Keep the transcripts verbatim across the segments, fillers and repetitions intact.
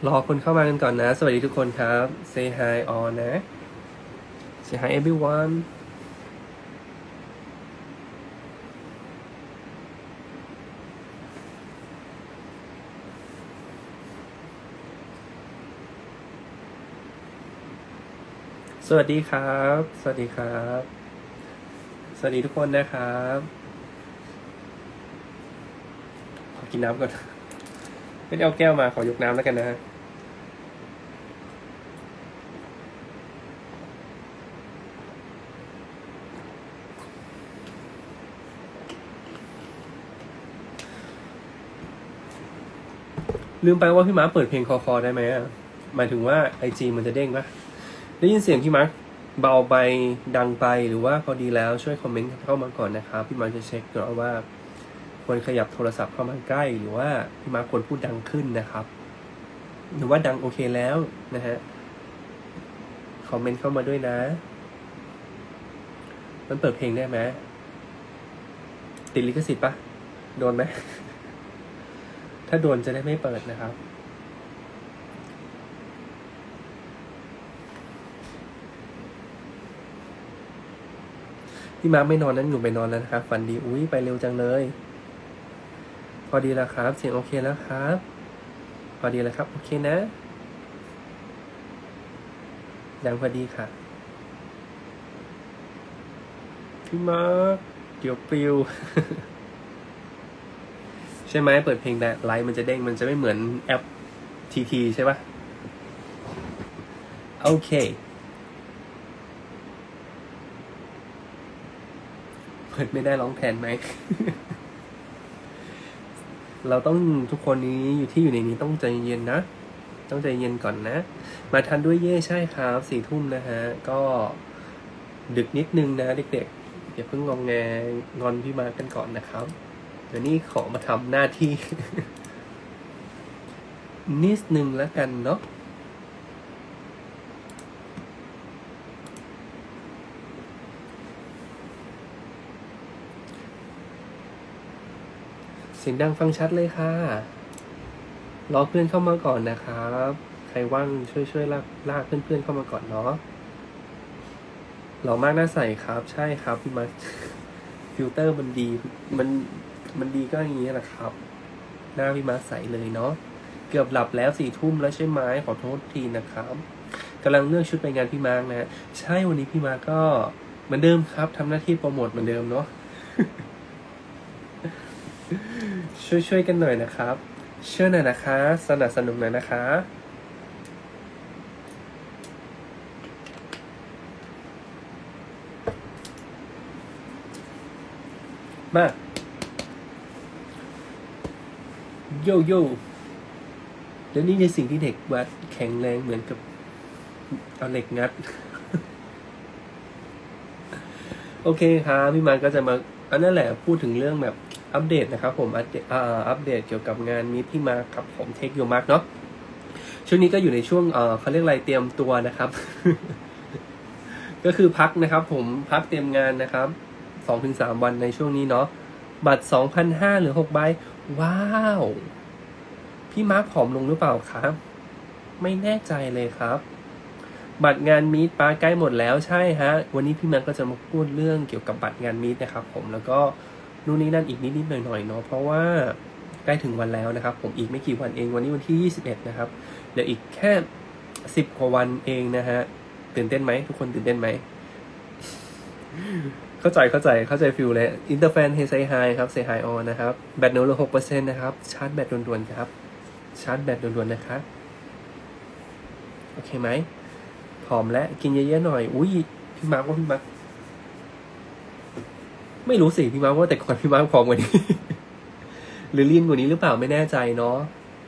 รอคนเข้ามากันก่อนนะสวัสดีทุกคนครับ say hi all นะ say hi everyone สวัสดีครับสวัสดีครับสวัสดีทุกคนนะครับขอกินน้ำก่อนไม่ได้เอาแก้วมาขอยกน้ำแล้วกันนะลืมไปว่าพี่มาร์คเปิดเพลงคอคอได้ไหมอ่ะหมายถึงว่าไอจีมันจะเด้งปะได้ยินเสียงพี่มาร์คเบาไปดังไปหรือว่าพอดีแล้วช่วยคอมเมนต์เข้ามาก่อนนะครับพี่มาร์คจะเช็คก่อนว่าควรขยับโทรศัพท์เข้ามาใกล้หรือว่าพี่มาร์คควรพูดดังขึ้นนะครับหรือว่าดังโอเคแล้วนะฮะคอมเมนต์เข้ามาด้วยนะมันเปิดเพลงได้ไหมติดลิขสิทธิ์ปะโดนไหม ถ้าโดนจะได้ไม่เปิดนะครับพี่มาร์คไม่นอนนั้นหนูไปนอนแล้วนะครับฝันดีอุ้ยไปเร็วจังเลยพอดีแล้วครับเสียงโอเคแล้วครับพอดีแล้วครับโอเคนะดังพอดีค่ะพี่มาร์คเดี๋ยวปลิว ใช่ไหมเปิดเพลงแต่ไลฟ์มันจะเด้งมันจะไม่เหมือนแอปทีทีใช่ปะโอเคเปิดไม่ได้ร้องแทนไหม เราต้องทุกคนนี้อยู่ที่อยู่ในนี้ต้องใจเย็นนะต้องใจเย็นก่อนนะมาทันด้วยเย่ใช่ครับสี่ทุ่มนะฮะก็ดึกนิดนึงนะเด็กๆอย่าเพิ่งงองแงงอนพี่มากันก่อนนะครับเดี๋ยวนี้ขอมาทำหน้าที่ นิดนึงแล้วกันเนาะเสียงดังฟังชัดเลยค่ะรอเพื่อนเข้ามาก่อนนะครับใครว่างช่วยช่วยลากลากเพื่อนๆเข้ามาก่อนเนาะหล่อมากน่าใส่ครับใช่ครับพี่มาฟิลเตอร์มันดีมันมันดีก็อย่างนี้แหละครับหน้าพี่มาใสเลยเนาะเกือบหลับแล้วสี่ทุ่มแล้วใช่ไหมขอโทษทีนะครับกำลังเลือกชุดไปงานพี่มาร์กนะใช่วันนี้พี่มาร์กก็เหมือนเดิมครับทำหน้าที่โปรโมทเหมือนเดิมเนาะ ช่วยช่วยกันหน่อยนะครับเชื่อหน่อยนะคะสนับสนุนหน่อยนะคะมาโยโย่แล้วนี่ในสิ่งที่เด็กวัดแข็งแรงเหมือนกับเอาเหล็กงัด โอเคครับพี่มาร์คก็จะมาอันนั่นแหละพูดถึงเรื่องแบบอัปเดตนะครับผมอัปเดตอัปเดตเกี่ยวกับงานมีตพี่มาร์คครับผมเทคโยมาร์คเนาะช่วงนี้ก็อยู่ในช่วงเอ่อเขาเรียกอะไรเตรียมตัวนะครับ ก็คือพักนะครับผมพักเตรียมงานนะครับ สองถึงสาม วันในช่วงนี้เนาะบัตร สองพันห้าร้อย หรือหกใบว้าวพี่มาร์คผอมลงหรือเปล่าครับไม่แน่ใจเลยครับบัตรงานมีตป้าใกล้หมดแล้วใช่ฮะวันนี้พี่มาร์คก็จะมาพูดเรื่องเกี่ยวกับบัตรงานมีตนะครับผมแล้วก็นู่นนี่นั่นอีกนิดๆหน่อยๆเนาะเพราะว่าใกล้ถึงวันแล้วนะครับผมอีกไม่กี่วันเองวันนี้วันที่ยี่สิบเอ็ดนะครับเดี๋ยวอีกแค่สิบกว่าวันเองนะฮะตื่นเต้นไหมทุกคนตื่นเต้นไหม เข้าใจเข้าใจเข้าใจฟิลเลยอินเตอร์แฟนเฮไซไฮครับเซไฮออนนะครับแบตเหลือหกเปอร์เซ็นต์นะครับชาร์จแบตด่วนๆครับชาร์จแบตด่วนๆนะคะโอเคไหมผอมและกินเยอะๆหน่อยอุ้ยพี่มาร์คว่าพี่มาร์คไม่รู้สิพี่มาร์คว่าแต่ก่อนพี่มาร์คผอมกว่านี้ หรือลีนกว่านี้หรือเปล่าไม่แน่ใจเนาะ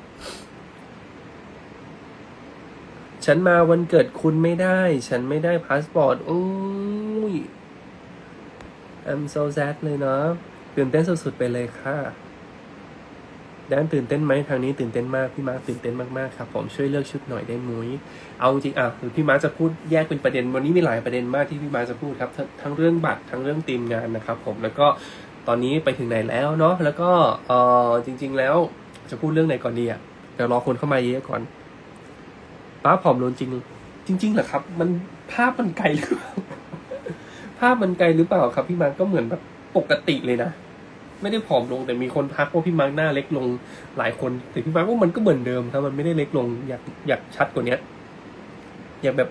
ฉันมาวันเกิดคุณไม่ได้ฉันไม่ได้พาสปอร์ตโอ้ย I'm so sad เลยเนาะตื่นเต้นสุดๆไปเลยค่ะด้านตื่นเต้นไหมทางนี้ตื่นเต้นมากพี่มาร์คตื่นเต้นมากๆครับผมช่วยเลือกชุดหน่อยได้มุ้ยเอาจริงอ่ะหรือพี่มาร์คจะพูดแยกเป็นประเด็นวันนี้มีหลายประเด็นมากที่พี่มาร์คจะพูดครับทั้งเรื่องบัตรทั้งเรื่องทีมงานนะครับผมแล้วก็ตอนนี้ไปถึงไหนแล้วเนาะแล้วก็เออจริงๆแล้วจะพูดเรื่องไหนก่อนดีอ่ะเดี๋ยวรอคนเข้ามาเยอะก่อนป้าผอมลงจริงจริงๆเหรอครับมันภาพมันไกลหรือเปล่าภาพมันไกลหรือเปล่าครับพี่มาร์กก็เหมือนแบบปกติเลยนะไม่ได้ผอมลงแต่มีคนทักว่าพี่มาร์กหน้าเล็กลงหลายคนแต่พี่มาร์กว่ามันก็เหมือนเดิมครับมันไม่ได้เล็กลงอยากอยากชัดกว่านี้อยากแบบ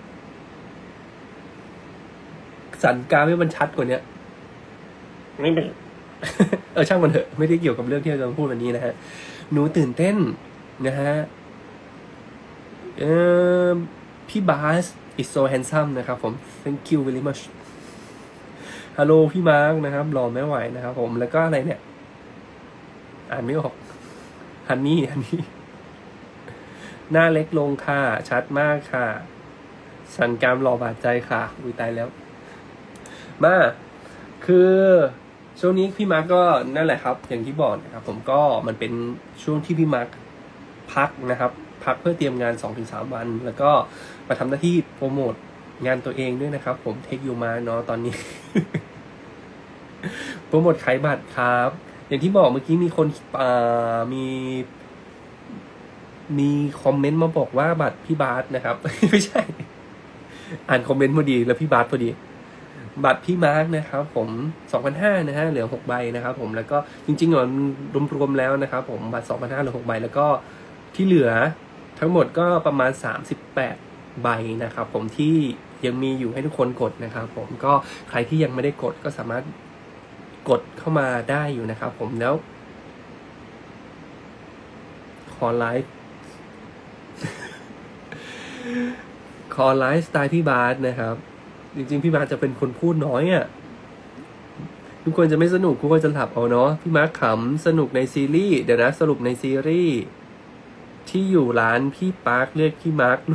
สันกรามให้มันชัดกว่านี้ไม่เป็นเออช่างมันเถอะไม่ได้เกี่ยวกับเรื่องที่เราจะพูดวันนี้นะฮะหนูตื่นเต้นนะฮะเออพี่บาส is so handsome นะครับผม thank you very much ฮัลโหลพี่มาร์กนะครับรอไม่ไหวนะครับผมแล้วก็อะไรเนี่ยอ่านไม่ออกฮันนี่ฮันนี่หน้าเล็กลงค่ะชัดมากค่ะสันกรามหล่อบาดใจค่ะอุ้ยตายแล้วมาคือช่วงนี้พี่มาร์กก็นั่นแหละครับอย่างที่บอกนะครับผมก็มันเป็นช่วงที่พี่มาร์กพักนะครับพักเพื่อเตรียมงาน สองถึงสาม วันแล้วก็มาทำหน้าที่โปรโมทงานตัวเองด้วยนะครับผมเทคยูมาเนาะตอนนี้ โปรโมทขายบัตรครับอย่างที่บอกเมื่อกี้มีคนอ่ามีมีคอมเมนต์มาบอกว่าบัตรพี่บาสนะครับ ไม่ใช่อ่านคอมเมนต์พอดีแล้วพี่บาสพอดีบัตรพี่มาร์กนะครับผม สองพันห้าร้อย นะฮะเหลือหกใบนะครับผมแล้วก็จริงๆมันรวมๆแล้วนะครับผมบัตร สองพันห้าร้อย เหลือหกใบแล้วก็ที่เหลือทั้งหมดก็ประมาณสามสิบแปดใบนะครับผมที่ยังมีอยู่ให้ทุกคนกดนะครับผมก็ใครที่ยังไม่ได้กดก็สามารถกดเข้ามาได้อยู่นะครับผมแล้วขอไลฟ์ ขอไลฟ์สไตล์พี่บาสนะครับจริงๆพี่มาร์คจะเป็นคนพูดน้อยอ่ะทุกคนจะไม่สนุกทุกคนจะหลับเอาเนาะพี่มาร์คขำสนุกในซีรีส์เดี๋ยวนะสรุปในซีรีส์ที่อยู่ร้านพี่ปาร์คเรียกพี่มาร์ค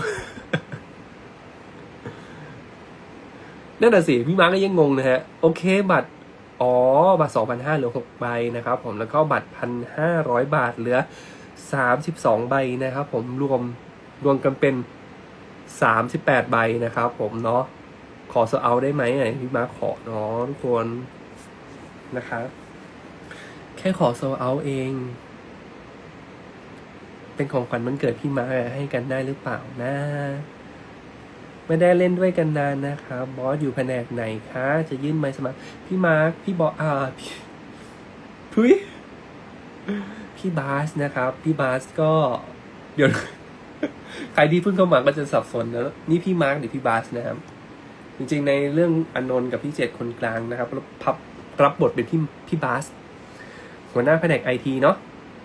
นั่นน่ะสิพี่มาร์คก็ยังงงนะฮะโอเคบัตรอ๋อบัตร สองพันห้าร้อย เหลือหกใบนะครับผมแล้วก็บัตร หนึ่งพันห้าร้อย บาทเหลือสามสิบสองใบนะครับผมรวมรวมกันเป็นสามสิบแปดใบนะครับผมเนาะขอโซเอาได้ไหมไงพี่มาร์คขอเนาะทุกคนนะครับแค่ขอโซเอาเองเป็นของขวัญวันเกิดพี่มาร์คให้กันได้หรือเปล่านะไม่ได้เล่นด้วยกันนานนะครับบอสอยู่แผนกไหนคะจะยื่นไมค์สมัครพี่มาร์คพี่บอสอ่าพี่พุ้ยพี่บาสนะครับพี่บาสก็เดี๋ยวใครที่เพิ่งเข้ามาก็จะสับสนนะนี่พี่มาร์คหรือพี่บาสนะครับจริงๆในเรื่องอนนท์กับพี่เจตคนกลางนะครับพับรับบทเป็นพี่พี่บาสหัวหน้าแผนกไอทีเนาะ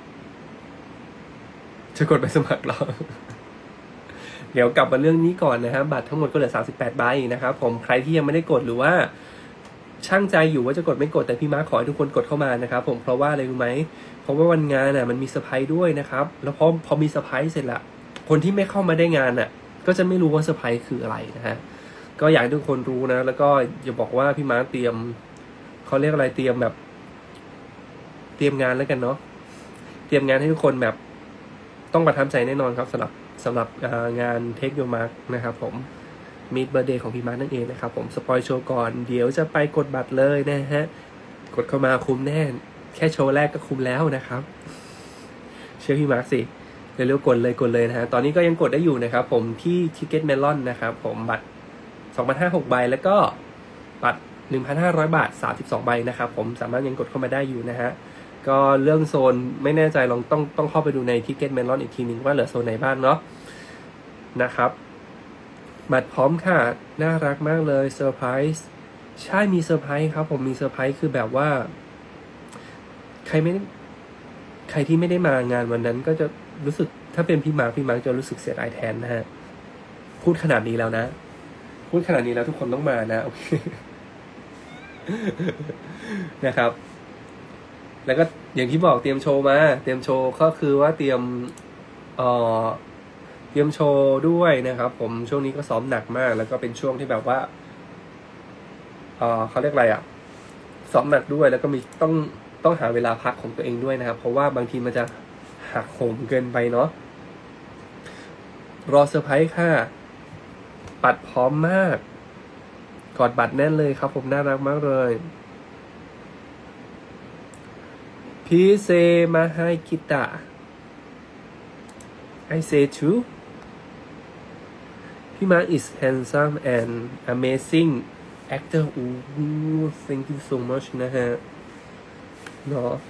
จะกดไปสมัครเรา เดี๋ยวกลับมาเรื่องนี้ก่อนนะครับบัตรทั้งหมดก็เหลือสามสิบแปดใบนะครับผมใครที่ยังไม่ได้กดหรือว่าช่างใจอยู่ว่าจะกดไม่กดแต่พี่มาร์คขอให้ทุกคนกดเข้ามานะครับผมเพราะว่าอะไรรู้ไหมเพราะว่าวันงานน่ะมันมีเซอร์ไพรส์ด้วยนะครับแล้วพอพอมีเซอร์ไพรส์เสร็จละคนที่ไม่เข้ามาได้งานน่ะก็จะไม่รู้ว่าเซอร์ไพรส์คืออะไรนะฮะก็อยากให้ทุกคนรู้นะแล้วก็อย่าบอกว่าพี่มาร์คเตรียมเขาเรียกอะไรเตรียมแบบเตรียมงานแล้วกันเนาะเตรียมงานให้ทุกคนแบบต้องประทับใจแน่นอนครับสำหรับสำหรับงาน Take Your Mark นะครับผมมีเบอร์เดย์ของพี่มาร์คนั่นเองนะครับผมสปอยโชว์ก่อนเดี๋ยวจะไปกดบัตรเลยนะฮะกดเข้ามาคุ้มแน่แค่โชว์แรกก็คุ้มแล้วนะครับเชื่อพี่มาร์คสิเร็วๆกดเลยกดเลยนะฮะตอนนี้ก็ยังกดได้อยู่นะครับผมที่ Ticket Melon นะครับผมบัตร สองพันห้าร้อย หกใบแล้วก็บัตร หนึ่งพันห้าร้อย บาทสามสิบสองใบนะครับผมสามารถยังกดเข้ามาได้อยู่นะฮะก็เรื่องโซนไม่แน่ใจลองต้องต้องเข้าไปดูใน Ticket Melon อีกทีนึงว่าเหลือโซนไหนบ้างเนาะนะครับบัตรพร้อมค่ะน่ารักมากเลยเซอร์ไพรส์ใช่มีเซอร์ไพรส์ครับผมมีเซอร์ไพรส์คือแบบว่าใครไม่ใครที่ไม่ได้มางานวันนั้นก็จะรู้สึกถ้าเป็นพี่มาร์คพี่มาร์คจะรู้สึกเสียดายแทนนะฮะพูดขนาดนี้แล้วนะพูดขนาดนี้แล้วทุกคนต้องมานะโอเค นะครับแล้วก็อย่างที่บอกเตรียมโชว์มาเตรียมโชว์ก็คือว่าเตรียมเอ่อเตรียมโชว์ด้วยนะครับผมช่วงนี้ก็ซ้อมหนักมากแล้วก็เป็นช่วงที่แบบว่าเอ่อเขาเรียกอะไรอ่ะซ้อมหนักด้วยแล้วก็มีต้องต้องหาเวลาพักของตัวเองด้วยนะครับเพราะว่าบางทีมันจะหักโหมเกินไปเนาะรอเซอร์ไพรส์ค่ะบัตรพร้อมมากกอดบัตรแน่นเลยครับผมน่ารักมากเลยพี่เซมาให้กิตาไอเซชูพี่มาร์ค is handsome and amazing actor อู้ thank you so much นะฮะเนาะ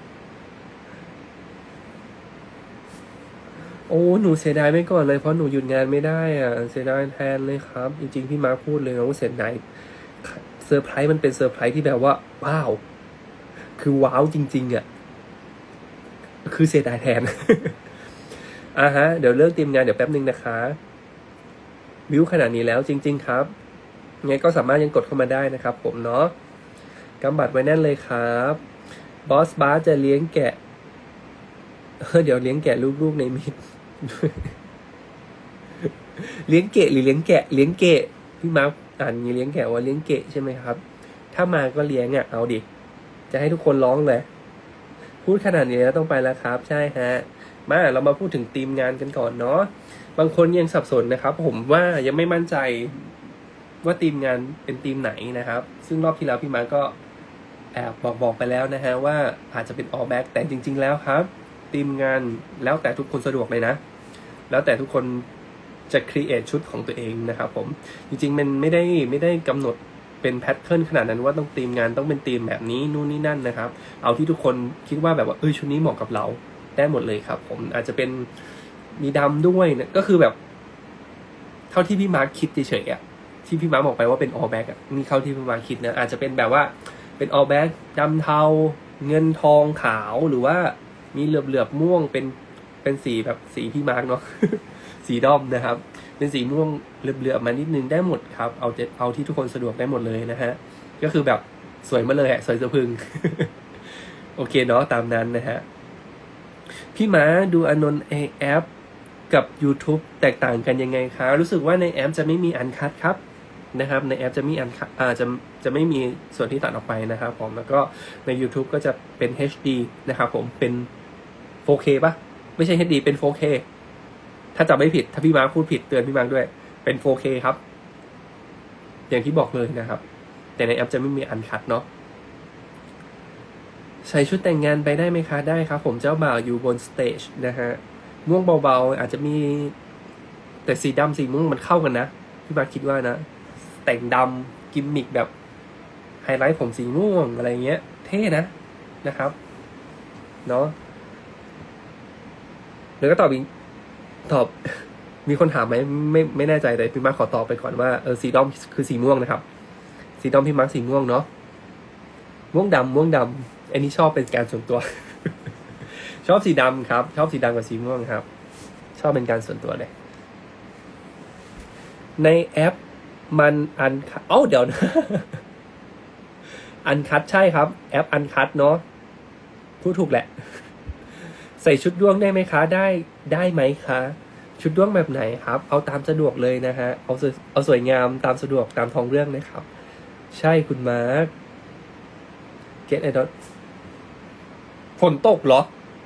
โอ้หนูเสียดายไม่ก่อนเลยเพราะหนูหยุดงานไม่ได้อ่ะเสียดายแทนเลยครับจริงๆพี่มาร์คพูดเลยนะว่าเสียดายเซอร์ไพรส์มันเป็นเซอร์ไพรส์ที่แบบว่าว้าวคือว้าวจริงๆอ่ะคือเสียดายแทน อ่าฮะเดี๋ยวเลิกเตรียมงานเดี๋ยวแป๊บนึงนะคะวิวขนาดนี้แล้วจริงๆครับไงก็สามารถยังกดเข้ามาได้นะครับผมเนาะกำบัดไว้แน่นเลยครับบอสบาสจะเลี้ยงแกะเดี๋ยวเลี้ยงแกะลูกๆในมิด เลี้ยงเกะหรือเลี้ยงแกะเลี้ยงเกะพี่มาร์คอ่านมีเลี้ยงแกะว่าเลี้ยงเกะใช่ไหมครับถ้ามาก็เลี้ยงอ่ะเอาดิจะให้ทุกคนร้องเลยพูดขนาดนี้แล้วต้องไปแล้วครับใช่ฮะมาเรามาพูดถึงทีมงานกันก่อนเนาะบางคนยังสับสนนะครับผมว่ายังไม่มั่นใจว่าทีมงานเป็นทีมไหนนะครับซึ่งรอบที่แล้วพี่มาร์คก็แอบบอกบอกไปแล้วนะฮะว่าอาจจะเป็น all back แต่จริงๆแล้วครับทีมงานแล้วแต่ทุกคนสะดวกเลยนะแล้วแต่ทุกคนจะ create ชุดของตัวเองนะครับผมจริงๆมันไม่ได้ไม่ได้กำหนดเป็นแพทเทิร์นขนาดนั้นว่าต้องทีมงานต้องเป็นทีมแบบนี้นู่นนี่นั่นนะครับเอาที่ทุกคนคิดว่าแบบว่าเออชุดนี้เหมาะกับเราได้หมดเลยครับผมอาจจะเป็นมีดำด้วยนะก็คือแบบเท่าที่พี่มาร์คคิดเฉยๆอ่ะที่พี่มาร์คบอกไปว่าเป็น all back อ่ะนี่เข้าที่พี่มาร์คคิดนะอาจจะเป็นแบบว่าเป็น all back ดำเทาเงินทองขาวหรือว่ามีเหลือบๆม่วงเป็นเป็นสีแบบสีพี่มาร์คเนาะ สีด้อมนะครับเป็นสีม่วงเหลือบๆมานิดนึงได้หมดครับเอาเจ็ดเอาที่ทุกคนสะดวกได้หมดเลยนะฮะก็คือแบบสวยมาเลยอะสวยสะพรึง โอเคเนาะตามนั้นนะฮะพี่ม้าดูอนนท์แอปกับ YouTube แตกต่างกันยังไงคะรู้สึกว่าในแอปจะไม่มีอันคัทครับนะครับในแอปจะมีอันคัทอ่าจะจะไม่มีส่วนที่ตัดออกไปนะครับผมแล้วก็ใน YouTube ก็จะเป็น เอช ดี นะครับผมเป็น โฟร์เค ป่ะไม่ใช่ เอช ดี เป็น โฟร์เค ถ้าจำไม่ผิดถ้าพี่มาร์คพูดผิดเตือนพี่มาร์คด้วยเป็น โฟร์เค ครับอย่างที่บอกเลยนะครับแต่ในแอปจะไม่มีอันคัทเนาะใส่ชุดแต่งงานไปได้ไหมคะได้ครับผมเจ้าบ่าวอยู่บนสเตจนะฮะม่วงเบาๆอาจจะมีแต่สีดำสีม่วงมันเข้ากันนะพี่มาร์คคิดว่านะแต่งดำกิมมิกแบบไฮไลท์ผมสีม่วงอะไรเงี้ยเท่นะนะครับเนาะแล้วก็ตอบอีกตอบมีคนถามไหมไม่ไม่แน่ใจแต่พี่มาร์คขอตอบไปก่อนว่าเออสีดำคือสีม่วงนะครับสีดำพี่มาร์คสีม่วงเนาะม่วงดำม่วงดำอันนี้ชอบเป็นการส่วนตัว ชอบสีดำครับชอบสีดำกับสีม่วงครับชอบเป็นการส่วนตัวเลยในแอปมันอันคัทอ๋อเดี๋ยวนะ อันคัทใช่ครับแอปอันคัทเนาะพูดถูกแหละ ใส่ชุดด้วงได้ไหมคะได้ได้ไหมคะชุดด้วงแบบไหนครับเอาตามสะดวกเลยนะฮะเอาเอาสวยงามตามสะดวกตามท้องเรื่องนะครับใช่คุณมาร์คเก็ตไอดอทฝนตกเหรอ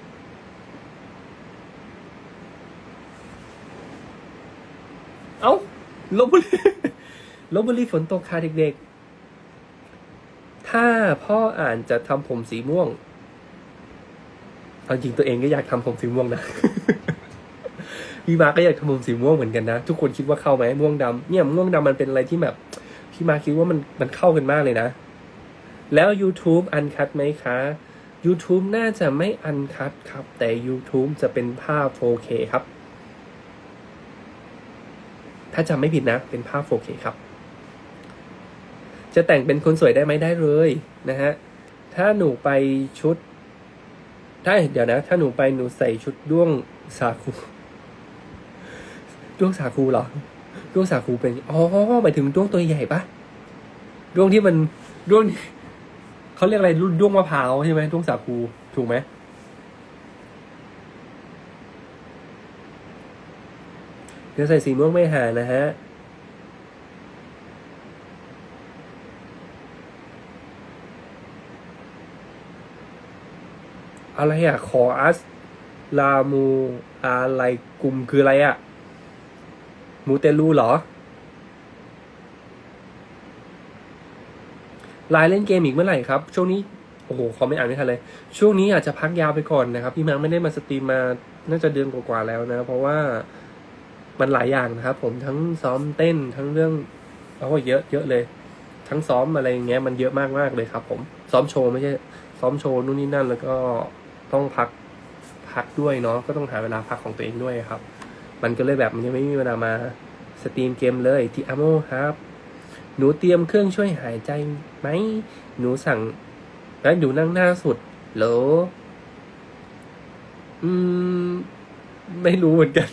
เอ้าลบบุรี ลบบุรีฝนตกค่ะเด็กๆถ้าพ่ออ่านจะทำผมสีม่วงเอาจริงตัวเองก็อยากทำผมสีม่วงนะ พี่มาร์คก็อยากทำผมสีม่วงเหมือนกันนะทุกคนคิดว่าเข้าไหมม่วงดำเนี่ยม่วงดำมันเป็นอะไรที่แบบพี่มาร์คคิดว่ามันมันเข้ากันมากเลยนะแล้ว YouTube อันคัทไหมคะ YouTube น่าจะไม่อันคัทครับแต่ YouTube จะเป็นภาพ โฟร์เค ครับถ้าจำไม่ผิดนะเป็นภาพ โฟร์เค ครับจะแต่งเป็นคนสวยได้ไหมได้เลยนะฮะถ้าหนูไปชุดถ้าเดี๋ยวนะถ้าหนูไปหนูใส่ชุดด้วงสาคูด้วงสาคูเหรอด้วงสาคูเป็นอ๋อหมายถึงด้วงตัวใหญ่ปะด้วงที่มันด้วงเขาเรียกอะไรด้วงมะพร้าวใช่ไหมด้วงสาคูถูกไหมเดี๋ยวใส่สีม่วงไม่หานะฮะอะไรอ่ะขออัสลามูอะไรกลุ่มคืออะไรอ่ะมูเตลูเหรอไลน์เล่นเกมอีกเมื่อไหร่ครับช่วงนี้โอ้โหขอไม่อ่านไม่ทันเลยช่วงนี้อาจจะพักยาวไปก่อนนะครับพี่มาร์คไม่ได้มาสตรีมมาน่าจะเดือนกว่าๆแล้วนะเพราะว่ามันหลายอย่างนะครับผมทั้งซ้อมเต้นทั้งเรื่องโอ้เยอะเยอะเลย ทั้งซ้อมอะไรอย่างเงี้ยมันเยอะมากมากเลยครับผมซ้อมโชว์ไม่ใช่ซ้อมโชว์นู่นนี่นั่นแล้วก็ต้องพักพักด้วยเนาะก็ต้องหาเวลาพักของตัวเองด้วยครับ มันก็เลยแบบมันยังไม่มีเวลามาสตรีมเกมเลยที่อาโมครับหนูเตรียมเครื่องช่วยหายใจไหมหนูสั่งแล้วหนูนั่งหน้าสุดเหรออืมไม่รู้เหมือนกัน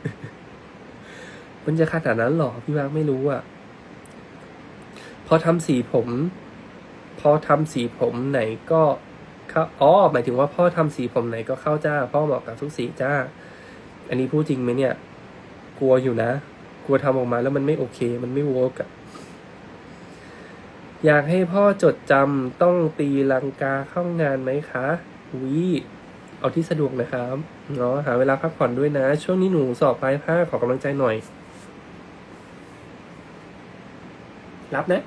มันจะขนาดนั้นหรอพี่มาร์คไม่รู้อ่ะพอทำสีผม พอทำสีผมไหนก็เข้าอ๋อหมายถึงว่าพ่อทำสีผมไหนก็เข้าจ้าพ่อเหมาะกับทุกสีจ้าอันนี้พูดจริงไหมเนี่ยกลัวอยู่นะกลัวทำออกมาแล้วมันไม่โอเคมันไม่เวิร์กอะอยากให้พ่อจดจำต้องตีลังกาเข้างานไหมคะวิเอาที่สะดวกนะครับเนาะหาเวลาพักผ่อนด้วยนะช่วงนี้หนูสอบปลายภาคขอกำลังใจหน่อยรับนะ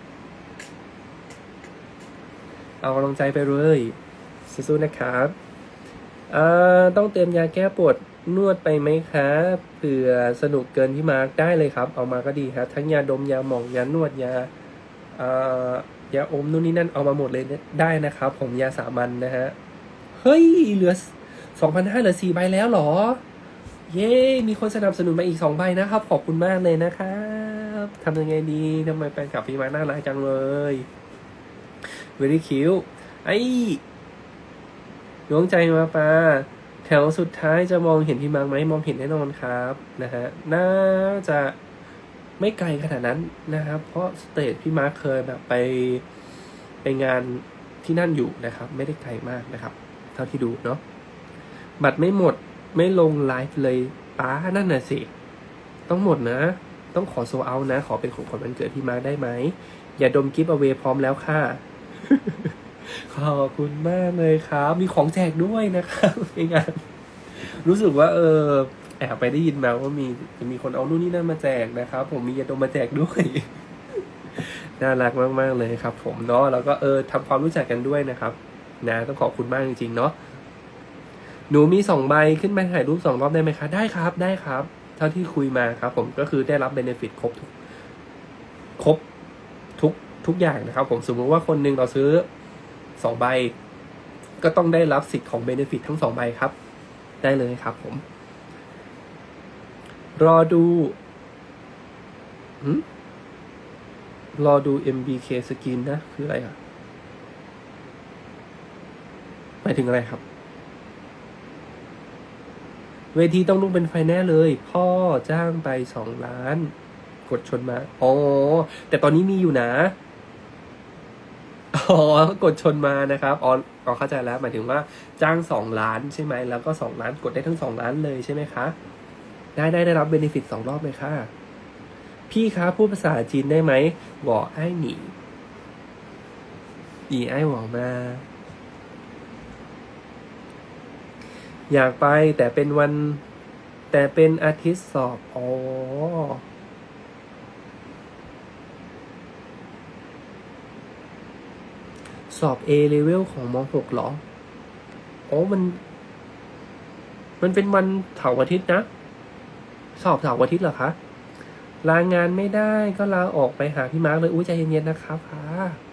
เอากำลังใจไปเลยสู้ๆนะครับอ่าต้องเตรียมยาแก้ปวดนวดไปไหมคะเผื่อสนุกเกินพี่มาร์คได้เลยครับเอามาก็ดีครับทั้งยาดมยาหมองยานวดยาอ่ายาอมนู่นนี่นั่นเอามาหมดเลยได้นะครับผมยาสามัญ น, นะฮะเฮ้ยเหลือ สองพันห้าร้อย เหลือสี่ใบแล้วเหรอเย้มีคนสนับสนุนมาอีกสองใบนะครับขอบคุณมากเลยนะครับทำยังไงดีทำไมแฟนคลับพี่มาร์คน่ารักจังเลย very cute ไอ้ดวงใจมาปาแถวสุดท้ายจะมองเห็นพี่มาร์คไหมมองเห็นแน่นอนครับนะฮะน่าจะไม่ไกลขนาดนั้นนะครับเพราะสเตจพี่มาร์คเคยแบบไปไปงานที่นั่นอยู่นะครับไม่ได้ไกลมากนะครับเท่าที่ดูเนาะบัตรไม่หมดไม่ลงไลฟ์เลยป้านั่นน่ะสิต้องหมดนะต้องขอโซเอานะขอเป็นของขวัญวันเกิดพี่มาร์คได้ไหมอย่าดมกิฟต์เอาเวพร้อมแล้วค่ะ ขอบคุณมากเลยครับมีของแจกด้วยนะครับในงานรู้สึกว่าเออแอบไปได้ยินมาว่ามีจะมีคนเอานู่นนี่นั่นมาแจกนะครับผมมียาดมมาแจกด้วย น่ารักมากๆเลยครับผมเนาะแล้วก็เออทำความรู้จักกันด้วยนะครับนะต้องขอบคุณมากจริงๆเนาะหนูมีสองใบขึ้นมาถ่ายรูปสองรอบได้ไหมคะได้ครับได้ครับเท่าที่คุยมาครับผมก็คือได้รับเบเนฟิตครบทุกครบทุกทุกอย่างนะครับผมสมมติว่าคนหนึ่งเราซื้อสองใบก็ต้องได้รับสิทธิ์ของเบเนฟิตทั้งสองใบครับได้เลยครับผมรอดูรอดู เอ็ม บี เค Skin นะคืออะไรอ่ะหมายถึงอะไรครับเวทีต้องลุกเป็นไฟแน่เลยพ่อจ้างไปสองล้านกดชนมาอ๋อแต่ตอนนี้มีอยู่นะอ๋อกดชนมานะครับอ๋ออ๋อเข้าใจแล้วหมายถึงว่าจ้างสองล้านใช่ไหมแล้วก็สองล้านกดได้ทั้งสองล้านเลยใช่ไหมคะได้ได้ได้รับเบเนฟิตสองรอบเลยค่ะพี่คะพูดภาษาจีนได้ไหมหวอไอ้หนีอีไอ้หวอมาอยากไปแต่เป็นวันแต่เป็นอาทิตย์สอบอ๋อสอบ A level ของม หก เหรออ๋อมันมันเป็นวันเสาร์อาทิตย์นะสอบเสาร์อาทิตย์เหรอคะลางานไม่ได้ก็ลาออกไปหาพี่มาร์คเลยอุ้ยใจเย็นๆนะครับค่ะ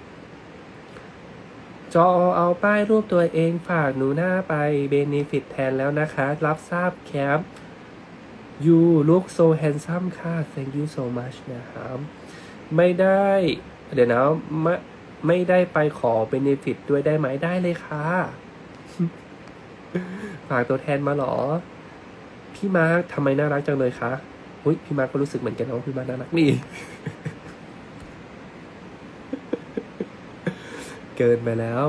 จอเอาป้ายรูปตัวเองฝากหนูหน้าไปเบเนฟิตแทนแล้วนะคะรับทราบแคป you look so handsome ค่ะ thank you so much นะครับไม่ได้เดี๋ยวนะไม่ไม่ได้ไปขอเบเนฟิตด้วยได้ไหมได้เลยค่ะ ฝากตัวแทนมาหรอพี่มาร์คทำไมน่ารักจังเลยคะอุ้ยพี่มาร์คก็รู้สึกเหมือนกันนะว่าพี่มาร์คน่ารักนี่ เกินไปแล้ว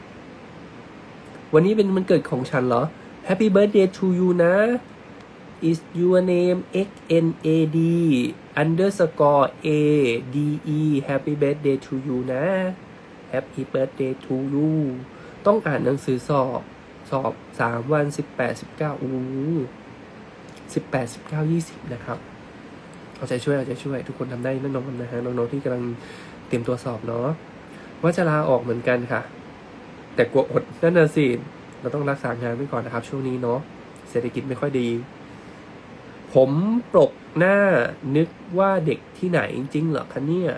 วันนี้เป็นวันเกิดของฉันเหรอ Happy birthday to you นะ is your name x n a d underscore a d e Happy birthday to you นะ Happy birthday to you ต้องอ่านหนังสือสอบสอบสามวันสิบแปดสิบเก้าอู้สิบแปดสิบเก้ายี่สิบนะครับเอาใจช่วยเอาใจช่วยทุกคนทำได้แน่นอนนะฮะน้องๆที่กำลังเตรียมตัวสอบเนาะว่าจะลาออกเหมือนกันค่ะแต่กลัวอดนั่นน่ะสิเราต้องรักษางานไว้ก่อนนะครับช่วงนี้เนาะเศรษฐกิจไม่ค่อยดีผมปรกหน้านึกว่าเด็กที่ไหนจริงเหรอคะเนี่ย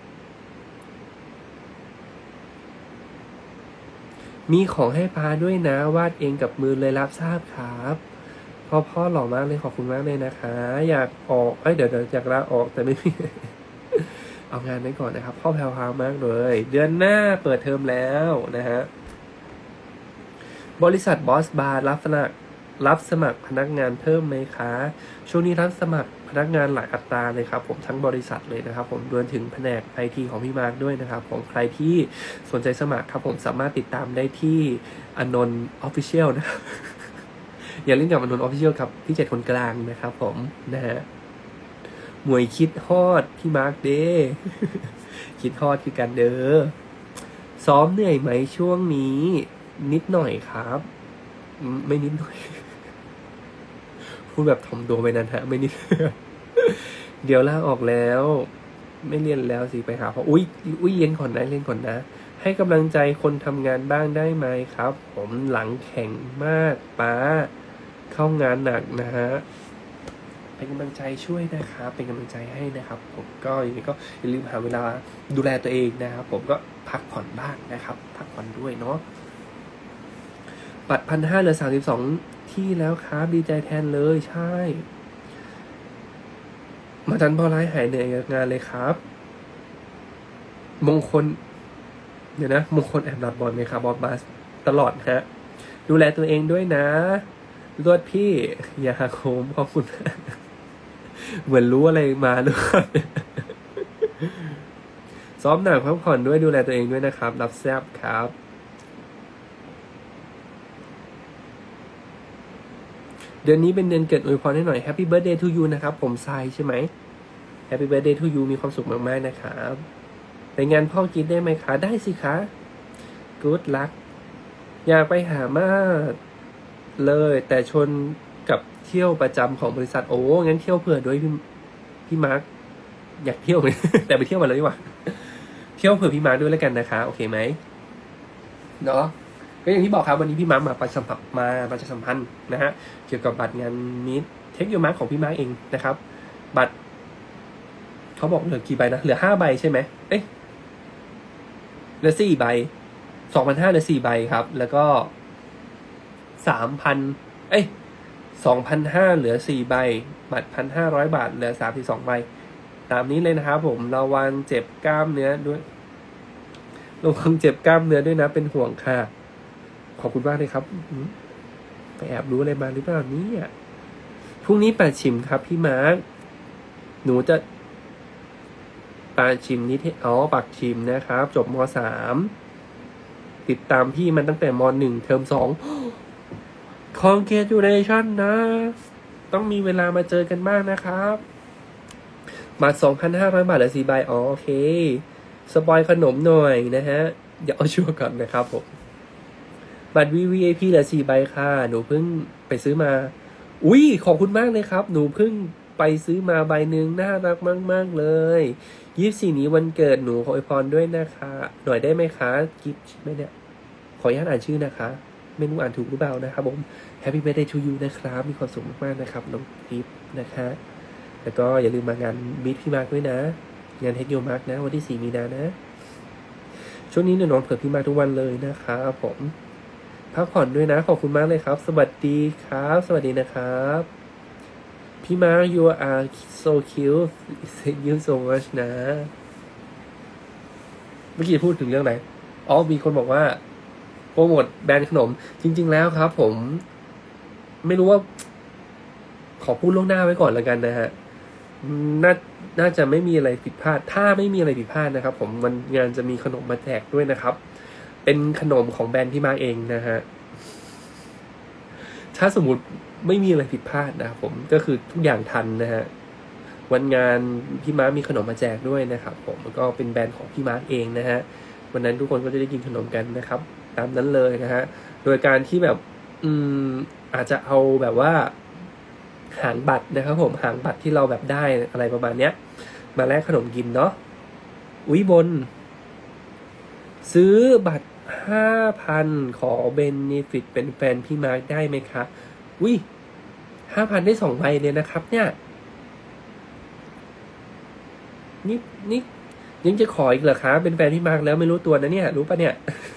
มีของให้ป้าด้วยนะวาดเองกับมือเลยรับทราบครับพ่อพ่อหล่อมากเลยขอบคุณมากเลยนะคะอยากออกเอ้ยเดี๋ยวเดี๋ยวอยากลาออกแต่ไม่มี เอางานไว้ก่อนนะครับพ่อแพรวพราวมากเลยเดือนหน้าเปิดเทอมแล้วนะฮะบริษัทบอสบาร์รับสมัครรับสมัครพนักงานเพิ่มไหมคะช่วงนี้รับสมัครพนักงานหลายอัตราเลยครับผมทั้งบริษัทเลยนะครับผมรวมถึงแผนกไอทีของพี่มาร์คด้วยนะครับผมใครที่สนใจสมัครครับผมสามารถติดตามได้ที่อนนท์ออฟฟิเชียลนะครับ อย่าเล่นกับอนนท์ออฟฟิเชียลครับพี่เจ็ดคนกลางนะครับผมนะฮะหมวยคิดฮอดพี่มาร์คเด้ คิดฮอดคือกันเด้อซ้อมเหนื่อยไหมช่วงนี้นิดหน่อยครับไม่นิดหน่อย พูดแบบถ่อมตัวไปนั้นฮะไม่นิด เดี๋ยวลาออกแล้ว ไม่เรียนแล้วสิไปหาพ่ออุ้ยอุ้ยเรียนก่อนนะเรียนก่อนนะให้กำลังใจคนทำงานบ้างได้ไหมครับ ผมหลังแข็งมากป้าเข้างานหนักนะฮะเป็นกำลังใจช่วยนะครับเป็นกำลังใจให้นะครับ ผมก็อย่างนี้ก็อย่าลืมหาเวลาดูแลตัวเองนะครับผมก็พักผ่อนบ้างนะครับ พักผ่อนด้วยเนาะบัตรพันห้าเหลือสามสิบสองที่แล้วครับดีใจแทนเลยใช่มาจันพอร้ายหายเหนื่อยกับงานเลยครับมงคลเดี๋ยวนะมงคลแอบรับบอลไหมครับบอลบาสตลอดฮะดูแลตัวเองด้วยนะรวดพี่อย่าหักโหมขอบคุณ เหมือนรู้อะไรมาด้วยซ้อมหนักพักผ่อนด้วยดูแลตัวเองด้วยนะครับรับแซบครับเดือนนี้เป็นเดือนเกิดอวยพรให้หน่อย Happy Birthday to you นะครับผมทรายใช่ไหม Happy Birthday to you มีความสุขมากๆนะครับไปงานพ่อกินได้ไหมคะได้สิคะ Good luck อยากไปหามากเลยแต่ชนกับเที่ยวประจำของบริษัทโอ้งั้นเที่ยวเผื่อด้วยพี่พี่มาร์คอยากเที่ยวเลย แต่ไปเที่ยวมาเลยดีกว่าเที่ยวเผื่อพี่มาร์คด้วยแล้วกันนะคะโอเคไหมเนาะก็อย่างที่บอกครับวันนี้พี่มาร์คมาประชาสัมพันธ์มาประชาสัมพันธ์นะฮะเกี่ยวกับบัตรงานมิตเทคโยมาร์คของพี่มาร์คเองนะครับบัตรเขาบอกเหลือกี่ใบนะเหลือห้าใบใช่ไหมเอ๊ะเหลือสี่ใบสองพันห้าเหลือสี่ใบครับแล้วก็สามพันเอ้ยสองพันห้าเหลือสี่ใบบัตรพันห้าร้อยบาทเหลือสามสิบสองใบตามนี้เลยนะครับผมระวังเจ็บกล้ามเนื้อด้วยระวังเจ็บกล้ามเนื้อด้วยนะเป็นห่วงค่ะขอบคุณมากเลยครับไปแอบรู้อะไรมาหรือเปล่าเนี่ยพรุ่งนี้แปดชิมครับพี่มาร์คหนูจะปาชิมนิเทศอ๋อปักชิมนะครับจบมสามติดตามพี่มันตั้งแต่มหนึ่งเทอมสองCongratulation นะต้องมีเวลามาเจอกันบ้างนะครับบัตร สองพันห้าร้อย บาทเหลือสี่ใบอ๋อโอเคสปอยขนมหน่อยนะฮะเดี๋ยวเอาชัวร์ก่อนนะครับผมบัตร วี วี ไอ พี เหลือสี่ใบค่ะหนูเพิ่งไปซื้อมาอุ้ยขอบคุณมากเลยครับหนูเพิ่งไปซื้อมาใบหนึ่งน่ารักมากๆเลยยี่สิบสี่นี้วันเกิดหนูขออวยพรด้วยนะคะหน่อยได้ไหมคะกิฟต์ใช่ไหมเนี่ยขออนุญาตอ่านชื่อนะคะไม่รู้อ่านถูกหรือเปล่านะครับผม Happy Birthday to you นะครับมีความสุขมากๆนะครับน้องกิฟต์นะคะแล้วก็อย่าลืมมางานมิตพี่มาร์คด้วยนะงานเทคโยมาร์คนะวันที่สี่มีนานะช่วงนี้หนูนอนเผื่อพี่มาร์คทุกวันเลยนะครับผมพักผ่อนด้วยนะขอบคุณมากเลยครับสวัสดีครับสวัสดีนะครับพี่มาร์ค you are so cute thank you so much นะเมื่อกี้พูดถึงเรื่องไหนอ๋อมีคนบอกว่าโปรโมทแบรนด์ขนมจริงๆแล้วครับผมไม่รู้ว่าขอพูดล่วงหน้าไว้ก่อนแล้วกันนะฮะน่าน่าจะไม่มีอะไรผิดพลาดถ้าไม่มีอะไรผิดพลาดนะครับผมมันงานจะมีขนมมาแจกด้วยนะครับเป็นขนมของแบรนด์พี่มาเองนะฮะถ้าสมมุติไม่มีอะไรผิดพลาดนะครับผมก็คือทุกอย่างทันนะฮะวันงานพี่มามีขนมมาแจกด้วยนะครับผมแล้วก็เป็นแบรนด์ของพี่มาเองนะฮะวันนั้นทุกคนก็จะได้กินขนมกันนะครับตามนั้นเลยนะฮะโดยการที่แบบอืมอาจจะเอาแบบว่าหางบัตรนะครับผมหางบัตรที่เราแบบได้อะไรประมาณเนี้ยมาแลกขนมกินเนาะอุ้ยบนซื้อบัตรห้าพันขอเบนฟิตเป็นแฟนพี่มาร์คได้ไหมคะอุ้ยห้าพันได้สองใบเลยนะครับเนี่ยนี่นี่ยังจะขออีกเหรอคะเป็นแฟนพี่มาร์คแล้วไม่รู้ตัวนะเนี่ยรู้ปะเนี่ย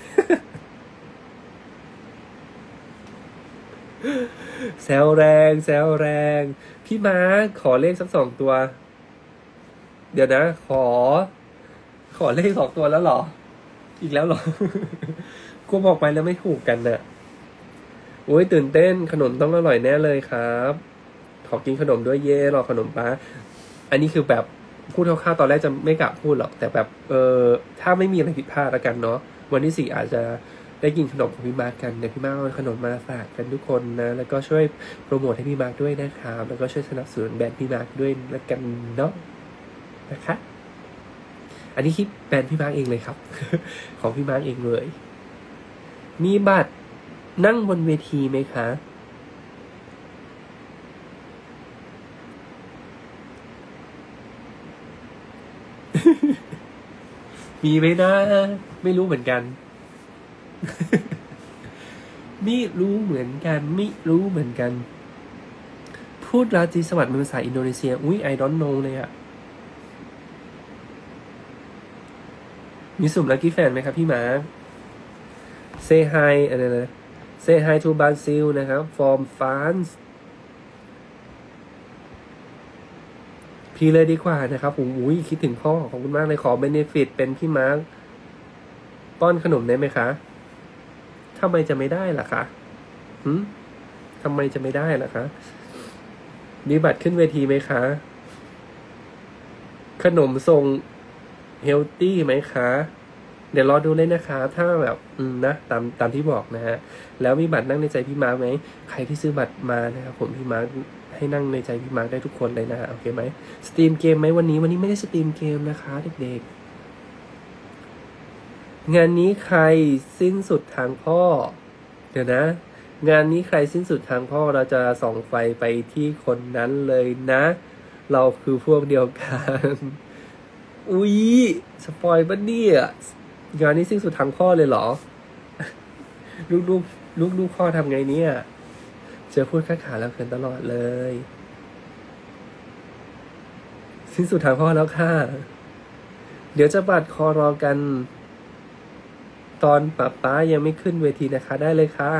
แซวแรงแซวแรงพี่มาร์คขอเลขสักสองตัวเดี๋ยวนะขอ ขอเลขสองตัวแล้วเหรออีกแล้วเหรอ กูบอกไปแล้วไม่ถูกกันน่ะโอ้ยตื่นเต้นขนมต้องอร่อยแน่เลยครับขอกินขนมด้วยเย่รอขนมป้าอันนี้คือแบบพูดคร่าวๆตอนแรกจะไม่กะพูดหรอกแต่แบบเออถ้าไม่มีอะไรผิดพลาดแล้วกันเนาะวันที่สี่อาจจะได้กินขนมของพี่มาร์คกันเดี๋ยวพี่มาร์คเอาขนมมาฝากกันทุกคนนะแล้วก็ช่วยโปรโมทให้พี่มาร์คด้วยนะครับแล้วก็ช่วยสนับสนุนแบรนด์พี่มาร์คด้วยแล้วกันเนาะนะคะอันนี้คลิปแบรนด์พี่มาร์คเองเลยครับ ของพี่มาร์คเองเลยมีบัตรนั่งบนเวทีไหมคะ มีไหมนะไม่รู้เหมือนกัน ไม่รู้เหมือนกันไม่รู้เหมือนกัน พูดราตรีสวัสดิ์เป็นภาษาอินโดนีเซียอุ้ย I don't know เลยอะมีสุ่มลัคกี้แฟนไหมครับพี่มาร์ค say hi อะไรนะ say hi to Brazil นะครับ from France พี่เลยดีกว่านะครับผมอุ้ยคิดถึงพ่อขอบคุณมากเลยขอเบเนฟิตเป็นพี่มาร์คป้อนขนมได้ไหมคะทำไมจะไม่ได้ล่ะคะหืมทำไมจะไม่ได้ล่ะคะมีบัตรขึ้นเวทีไหมคะ ขนมทรงเฮลตี้ไหมคะ เดี๋ยวรอดูเลยนะคะ ถ้าแบบอืมนะตามตามที่บอกนะฮะ แล้วมีบัตรนั่งในใจพี่มาร์คไหม ใครที่ซื้อบัตรมานะครับผมพี่มาร์คให้นั่งในใจพี่มาร์คได้ทุกคนเลยนะโอเคไหมสตรีมเกมไหมวันนี้วันนี้ไม่ได้สตรีมเกมนะคะเด็กๆงานนี้ใครสิ้นสุดทางพ่อเดี๋ยวนะ งานนี้ใครสิ้นสุดทางพ่อเราจะส่องไฟไปที่คนนั้นเลยนะ เราคือพวกเดียวกัน อุ๊ยสปอยล์ปะเนี่ยงานนี้สิ้นสุดทางพ่อเลยเหรอ ลูกลูกลูกลูกพ่อทำไงเนี่ยเจอพูดค้าขาแล้วเขินตลอดเลยสิ้นสุดทางพ่อแล้วค่ะ เดี๋ยวจะบัดคอรอกัน ตอนป๊าป๊ายังไม่ขึ้นเวทีนะคะได้เลยค่ะ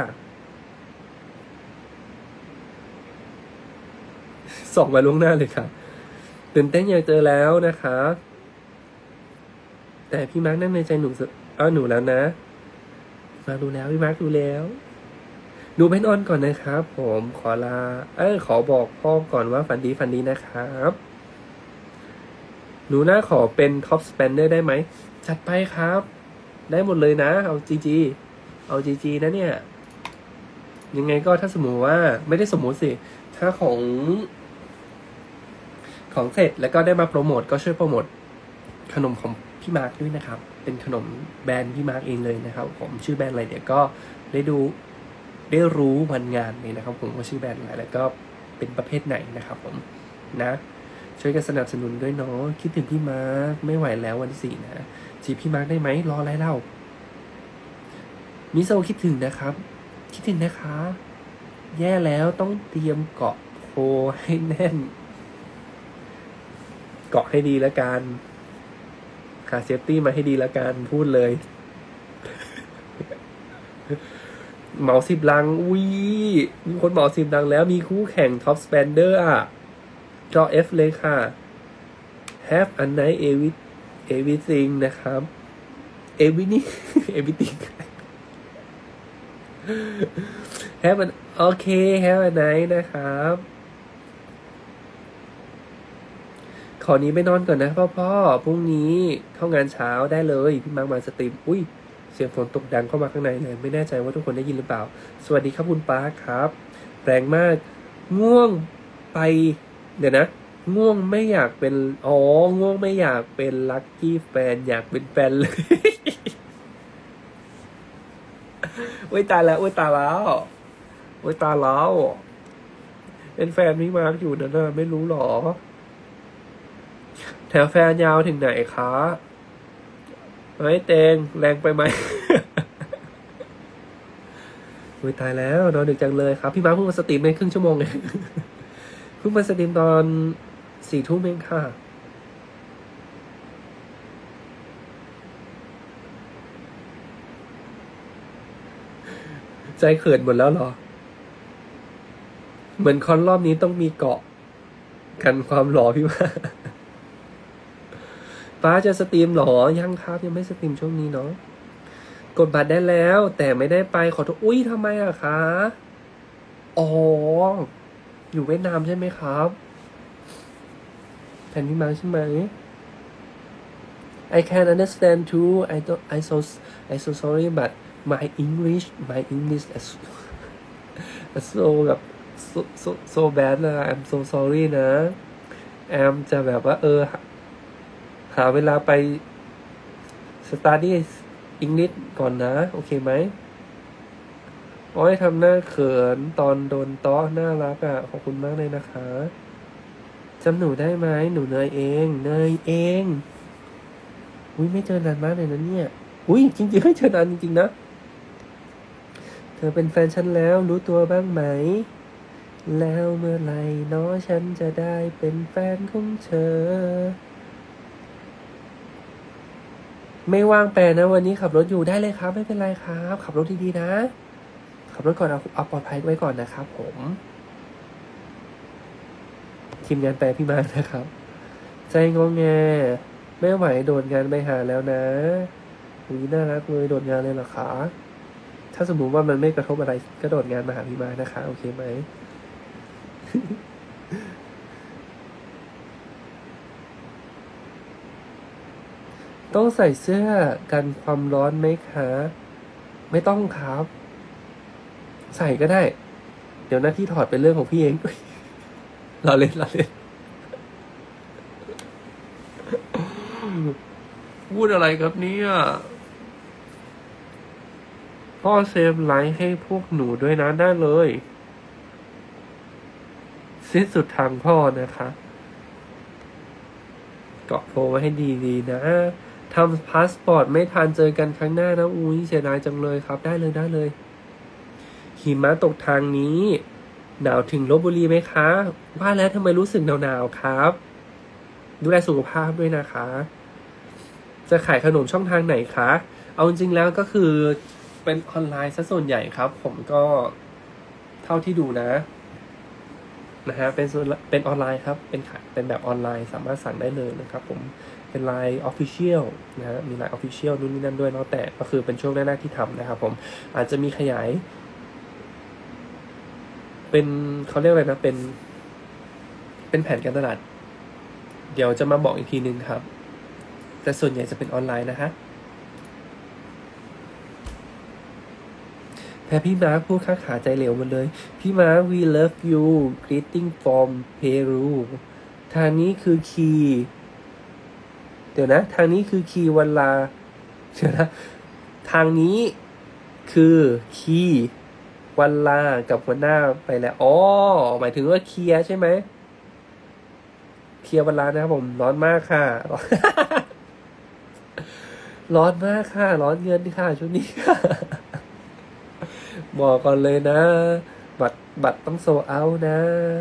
ส่งมาล่วงหน้าเลยค่ะตื่นเต้นอยากเจอแล้วนะคะแต่พี่มาร์คนั่งในใจหนูเอ้าหนูแล้วนะมาดูแล้วพี่มาร์คดูแล้วดูเป็นออนก่อนนะครับผมขอลาเออขอบอกพ่อก่อนว่าฝันดีฝันดีนะครับหนูน่าขอเป็นท็อปสเปนเดอร์ได้ไหมจัดไปครับได้หมดเลยนะเอาจีจีเอาจีจีนะเนี่ยยังไงก็ถ้าสมมติว่าไม่ได้สมมติสิถ้าของของเสร็จแล้วก็ได้มาโปรโมทก็ช่วยโปรโมทขนมของพี่มาร์คด้วยนะครับเป็นขนมแบรนด์พี่มาร์คเองเลยนะครับผมชื่อแบรนด์อะไรเดี๋ยวก็ได้ดูได้รู้วันงานเลยนะครับผมว่าชื่อแบรนด์อะไรแล้วก็เป็นประเภทไหนนะครับผมนะช่วยกันสนับสนุนด้วยเนาะคิดถึงพี่มาร์คไม่ไหวแล้ววันที่สี่นะจีบพี่มาร์คได้ไหมรออะไรเล่ามิโซคิดถึงนะครับคิดถึงนะคะแย่แล้วต้องเตรียมเกาะโพให้แน่นเกาะให้ดีแล้วกันหาเซฟตี้มาให้ดีแล้วกันพูดเลยเหมาสิบลังอุ้ยมีคนเหมาสิบลังแล้วมีคู่แข่งท็อปสเปนเดอร์อ่ะจอ F เลยค่ะ Have a nice every everything นะครับ everything everything Have a โอเค Have a nice นะครับขอนี้ไปนอนก่อนนะพ่อพ่อพรุ่งนี้เข้างานเช้าได้เลยพี่มาร์คมาสตรีมอุ้ยเสียงฝนตกดังเข้ามาข้างในเลยไม่แน่ใจว่าทุกคนได้ยินหรือเปล่าสวัสดีครับคุณป้าครับแรงมากง่วงไปเดี๋ยวนะง่วงไม่อยากเป็นอ๋อง่วงไม่อยากเป็นลัคกี้แฟนอยากเป็นแฟนเลยโอ้ยตายแล้วโอ้ยตายแล้วโอ้ยตายแล้วเป็นแฟนพี่มาร์คอยู่นะน่ะไม่รู้หรอแถวแฟนยาวถึงไหนคะเฮ้ยเตงแรงไปไหมอุ้ยตายแล้วนอนดึกจังเลยครับพี่มาร์คเพิ่งมาสตรีมได้ครึ่งชั่วโมงเองเพิ่งมาสตรีมตอนสี่ทุ่มเองค่ะใจเขินหมดแล้วเหรอเหมือนคอนรอบนี้ต้องมีเกาะกันความหล่อพี่มาป้าจะสตรีมหรอยังครับยังไม่สตรีมช่วงนี้เนาะกดบัตรได้แล้วแต่ไม่ได้ไปขอโทษอุ้ยทำไมอะคะอ๋ออยู่เวียดนามใช่ไหมครับแผ่นพี่มาใช่ไหม I can understand too I don't I so I so sorry but my English my English is so แบบ so so so bad นะ I'm so sorry นะแอมจะแบบว่าเออหาเวลาไป study English ก่อนนะโอเคไหมโอ้ยทำหน้าเขินตอนโดนต้อน่ารักอ่ะขอบคุณมากเลยนะคะจำหนูได้ไหมหนูเนยเองเนยเองอุ้ยไม่เจอนานมากเลยนะเนี่ยอุ้ยจริงๆไม่เจอนานจริงๆนะเธอเป็นแฟนฉันแล้วรู้ตัวบ้างไหมแล้วเมื่อไหร่เนาะฉันจะได้เป็นแฟนของเธอไม่ว่างแปลนะวันนี้ขับรถอยู่ได้เลยครับไม่เป็นไรครับขับรถดีๆนะขับรถก่อนเอาเอาปลอดภัยไว้ก่อนนะครับผมทีมงานแปลพี่มานะครับใจงงแงไม่ไหวโดดงานไปหาแล้วนะอุ้ยน่ารักเลยโดดงานเลยเหรอคะถ้าสมมุติว่ามันไม่กระทบอะไรก็โดดงานมาหาพี่มานะคะโอเคไหม ต้องใส่เสื้อกันความร้อนไหมคะไม่ต้องครับใส่ก็ได้เดี๋ยวหน้าที่ถอดเป็นเรื่องของพี่เอง เราเล่นเราเล่นพูดอะไรครับเนี่ยพ่อเซฟไลฟ์ให้พวกหนูด้วยนะได้เลยสิ้นสุดทางพ่อนะคะเกาะโพไว้ให้ดีๆนะทำพาสปอร์ตไม่ทันเจอกันครั้งหน้านะอุ้ยเสียดายจังเลยครับได้เลยได้เลยหิมะตกทางนี้หนาวถึงลพบุรีไหมคะว่าแล้วทำไมรู้สึกหนาวๆครับดูแลสุขภาพด้วยนะคะจะขายขนมช่องทางไหนคะเอาจริงๆแล้วก็คือเป็นออนไลน์ซะส่วนใหญ่ครับผมก็เท่าที่ดูนะนะฮะเป็นเป็นออนไลน์ครับเป็นขายเป็นแบบออนไลน์สามารถสั่งได้เลยนะครับผมเป็นไลน์ Official นะฮะมีไลน์ Official นู่นนี่นั่นด้วยเนาะแต่ก็คือเป็นช่วงแรกๆที่ทำนะครับผมอาจจะมีขยายเป็นเขาเรียกอะไรนะเป็นเป็นแผนการตลาดเดี๋ยวจะมาบอกอีกทีนึงครับแต่ส่วนใหญ่จะเป็นออนไลน์นะฮะแพ้พี่มาร์คพูดข้าขาใจเหลวหมดเลยพี่มาร์ค we love you greeting from Peru ทางนี้คือคีย์เดี๋ยวนะทางนี้คือคีย์วันลาเดี๋ยวนะทางนี้คือคีย์วันลากับวันหน้าไปแล้วอ๋อหมายถึงว่าเคลียร์ใช่ไหมเคลียร์วันลานะครับผมร้อนมากค่ะ ร้อนมากค่ะร้อนเงินค่ะช่วงนี้ค่ะ บอกก่อนเลยนะบัตรบัตรต้องโซเอานะ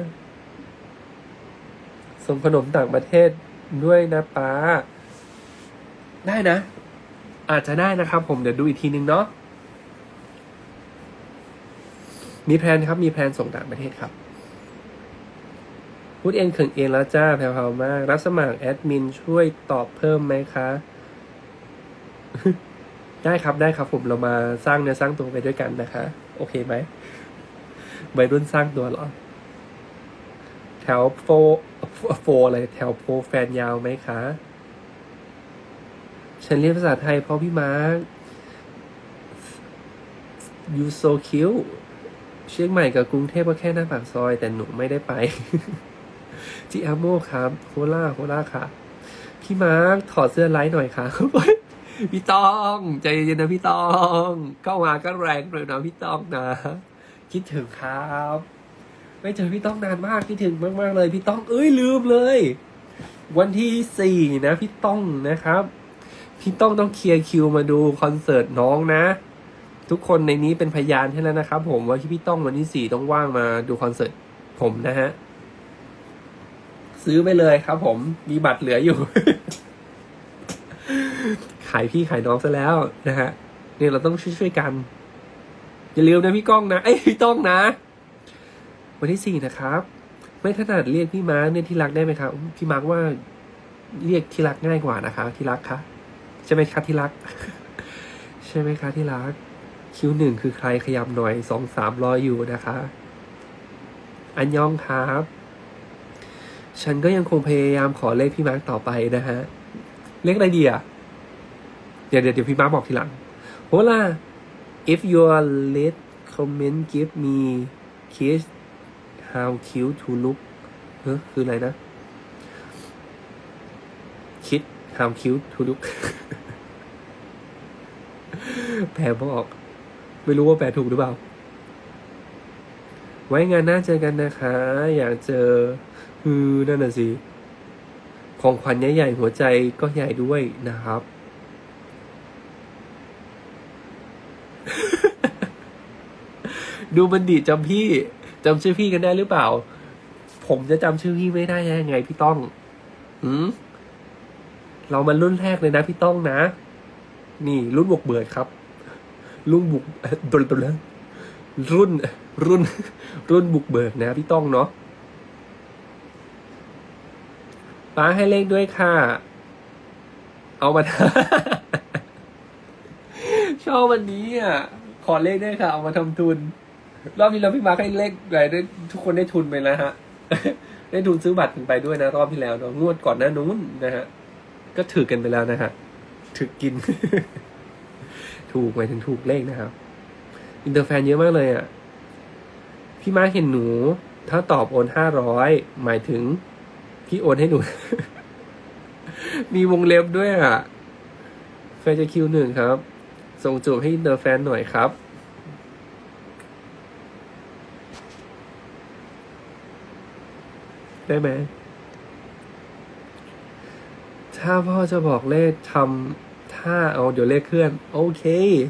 ส่งขนมต่างประเทศด้วยนะป้าได้นะอาจจะได้นะครับผมเดี๋ยวดูอีกทีนึงเนาะมีแพลนครับมีแพลนส่งต่างประเทศครับพูดเองเขิงเองแล้วจ้าแผ่วๆมากรับสมัครแอดมินช่วยตอบเพิ่มไหมคะ ได้ครับได้ครับผมเรามาสร้างเนื้อสร้างตัวไปด้วยกันนะคะโอเคไหมวัยรุ่นสร้างตัวเหรอแถวโฟโฟอะไรแถวโฟแฟนยาวไหมคะฉันเรียนภาษาไทยเพราะพี่มาร์ค you so cute เชียงใหม่กับกรุงเทพก็แค่หน้าปากซอยแต่หนูไม่ได้ไป จิอาโมครับโคล่าโคล่าค่ะพี่มาร์คถอดเสื้อไลท์หน่อยค่ะ พี่ต้องใจเย็นๆนะพี่ต้องเข้ามาก็แรงเลยนะพี่ต้องนะคิดถึงครับไม่เจอพี่ต้องนานมากคิดถึงมากๆเลยพี่ต้องเอ้ยลืมเลยวันที่สี่นะพี่ต้องนะครับพี่ต้องต้องเคลียร์คิวมาดูคอนเสิร์ตน้องนะทุกคนในนี้เป็นพยานให้แล้วนะครับผมว่าพี่ต้องวันที่สี่ต้องว่างมาดูคอนเสิร์ตผมนะฮะซื้อไปเลยครับผมมีบัตรเหลืออยู่ ขายพี่ขายน้องซะแล้วนะฮะเนี่ยเราต้องช่วยๆกันอย่าลืมนะพี่ก้องนะเอ้ยพี่ต้องนะวันที่สี่นะครับไม่ถนัดเรียกพี่มาร์คเนี่ยที่รักได้ไหมครับพี่มาร์คว่าเรียกที่รักง่ายกว่านะคะที่รักคะใช่ไหมคะที่รัก ใช่ไหมคะที่รักคิวหนึ่งคือใครขยับหน่อยสองสามรออยู่นะคะอันยองครับฉันก็ยังคงพยายามขอเลขพี่มาร์คต่อไปนะฮะเลขอะไรดีอ่ะเดี๋ยวเดี๋ยวเดี๋ยวพี่มาร์คบอกทีหลังโหล่ะ if your late comment give me kiss how cute to look เฮ้ยคืออะไรนะคิด how cute to look แปลบอกไม่รู้ว่าแปลถูกหรือเปล่าไว้งานหน้าเจอกันนะคะอยากเจอคือนั่นน่ะสิของขวัญใหญ่ๆหัวใจก็ใหญ่ด้วยนะครับ ดูบัณฑิตจำพี่จำชื่อพี่กันได้หรือเปล่าผมจะจำชื่อพี่ไม่ได้ยังไงพี่ต้องหืมเรามันรุ่นแรกเลยนะพี่ต้องนะนี่รุ่นบุกเบิดครับรุ่นบุกดนดนรุ่นรุ่นรุ่นบุกเบิกนะพี่ต้องเนาะป้าให้เลขด้วยค่ะเอามา ชอบวันนี้อ่ะขอเลขด้วยค่ะเอามาทำทุนรอบนี้เราพี่มาร์คให้เลขอะไรได้ทุกคนได้ทุนไปแล้วฮะ ได้ทุนซื้อบัตรกันไปด้วยนะรอบที่แล้วเนาะงวดก่อนหน้านู้นนะฮะก็ถือกันไปแล้วนะฮะถือกิน ถูกหมายถึงถูกเลขนะครับอินเตอร์แฟนเยอะมากเลยอ่ะพี่มาร์คเห็นหนูถ้าตอบโอนห้าร้อยหมายถึงพี่โอนให้หนู มีวงเล็บด้วยอ่ะแฟนจะคิวหนึ่งครับส่งจูบให้อินเตอร์แฟนหน่อยครับได้ไหมถ้าพ่อจะบอกเลขทำถ้าเอาเดี๋ยวเลขเคลื่อนโอเค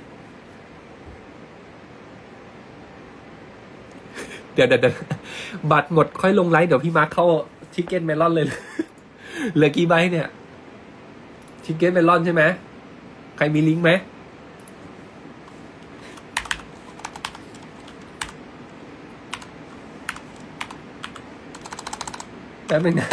เดี๋ยวเดี๋ยวบัตรหมดค่อยลงไลฟ์เดี๋ยวพี่มาร์คเข้าทิกเก็ตเมลอนเลย เหลือกี่ใบเนี่ยทิกเก็ตเมลอนใช่ไหมใครมีลิงก์ไหมแป๊บนึงนะ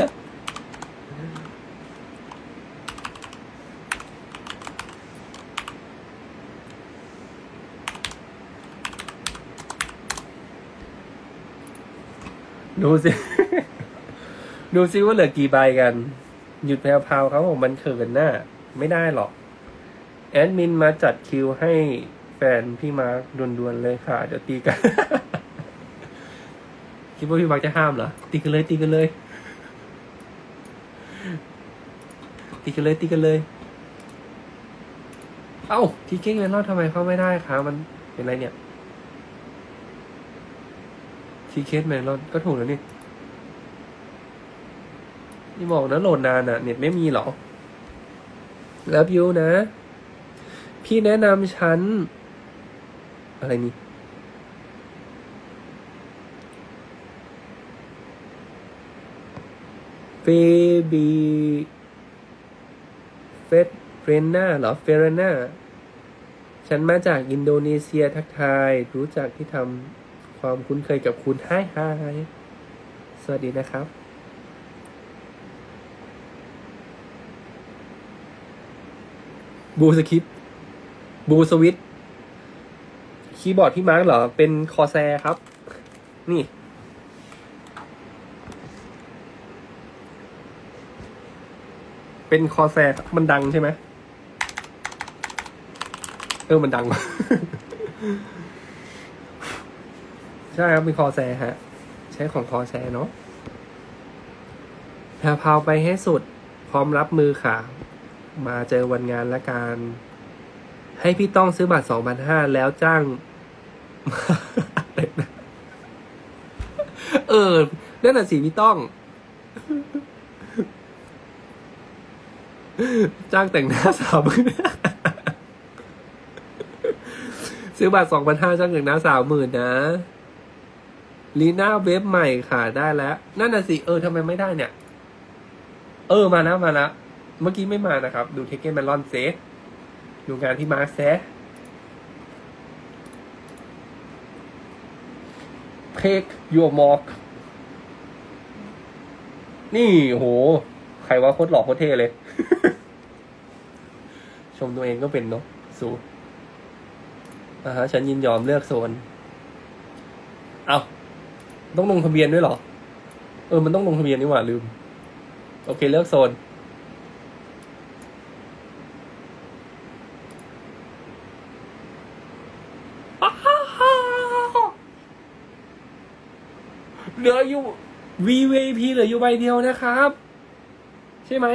ดูสิ ดูซิว่าเหลือกี่ใบกันหยุดแพรวๆครับผมมันเขินหน้าไม่ได้หรอกแอดมินมาจัดคิวให้แฟนพี่มาร์คด่วนๆเลยค่ะเดี๋ยวตีกัน คิดว่าพี่มาร์คจะห้ามเหรอตีกันเลยตีกันเลยตีกันเลยตีกันเลยเอ้าทีเก้งเมลอนทำไมเข้าไม่ได้คะมันเป็นไรเนี่ยทีเคสเมลอนก็ถูกแล้วนี่นี่บอกนะโหลดนานอ่ะเน็ตไม่มีหรอแล้วยูนะพี่แนะนำฉันอะไรนี่เฟบีเฟสเฟรน่าเหรอเฟรน่าฉันมาจากอินโดนีเซียทักทายรู้จักที่ทำความคุ้นเคยกับคุณไฮไฮสวัสดีนะครับบูสคริปบูสวิตคีย์บอร์ดพี่มาร์คเหรอเป็นคอแซครับนี่เป็นคอแซมันดังใช่ไหมเออมันดัง ใช่ครับเป็นคอแซฮะใช้ของคอแซเนาะแพรพาวไปให้สุดพร้อมรับมือค่ะมาเจอวันงานละกันให้พี่ต้องซื้อบัตร สองพันห้าร้อย แล้วจ้าง เออนั่นน่ะสิพี่ต้อง จ้างแต่งหน้าสาวซื้อบัตรสองพันห้าจ้างหนึ่งนะสามหมื่นนะลีน่าเว็บใหม่ค่ะได้แล้วนั่นน่ะสิเออทำไมไม่ได้เนี่ยเออมานะมานะเมื่อกี้ไม่มานะครับดูเทคเก้นแมลอนเซฟดูงานที่มาร์คเซฟเทคยูมอร์กนี่โหใครว่าโคตรหล่อโคตรเท่เลย ชมตัวเองก็เป็นเนาะสูอ่าฮะฉันยินยอมเลือกโซนเอาต้องลงทะเบียนด้วยเหรอเออมันต้องลงทะเบียนนี่หว่าลืมโอเคเลือกโซนเหลืออยู่ วี วี ไอ พี เหลืออยู่ใบเดียวนะครับใช่ไหม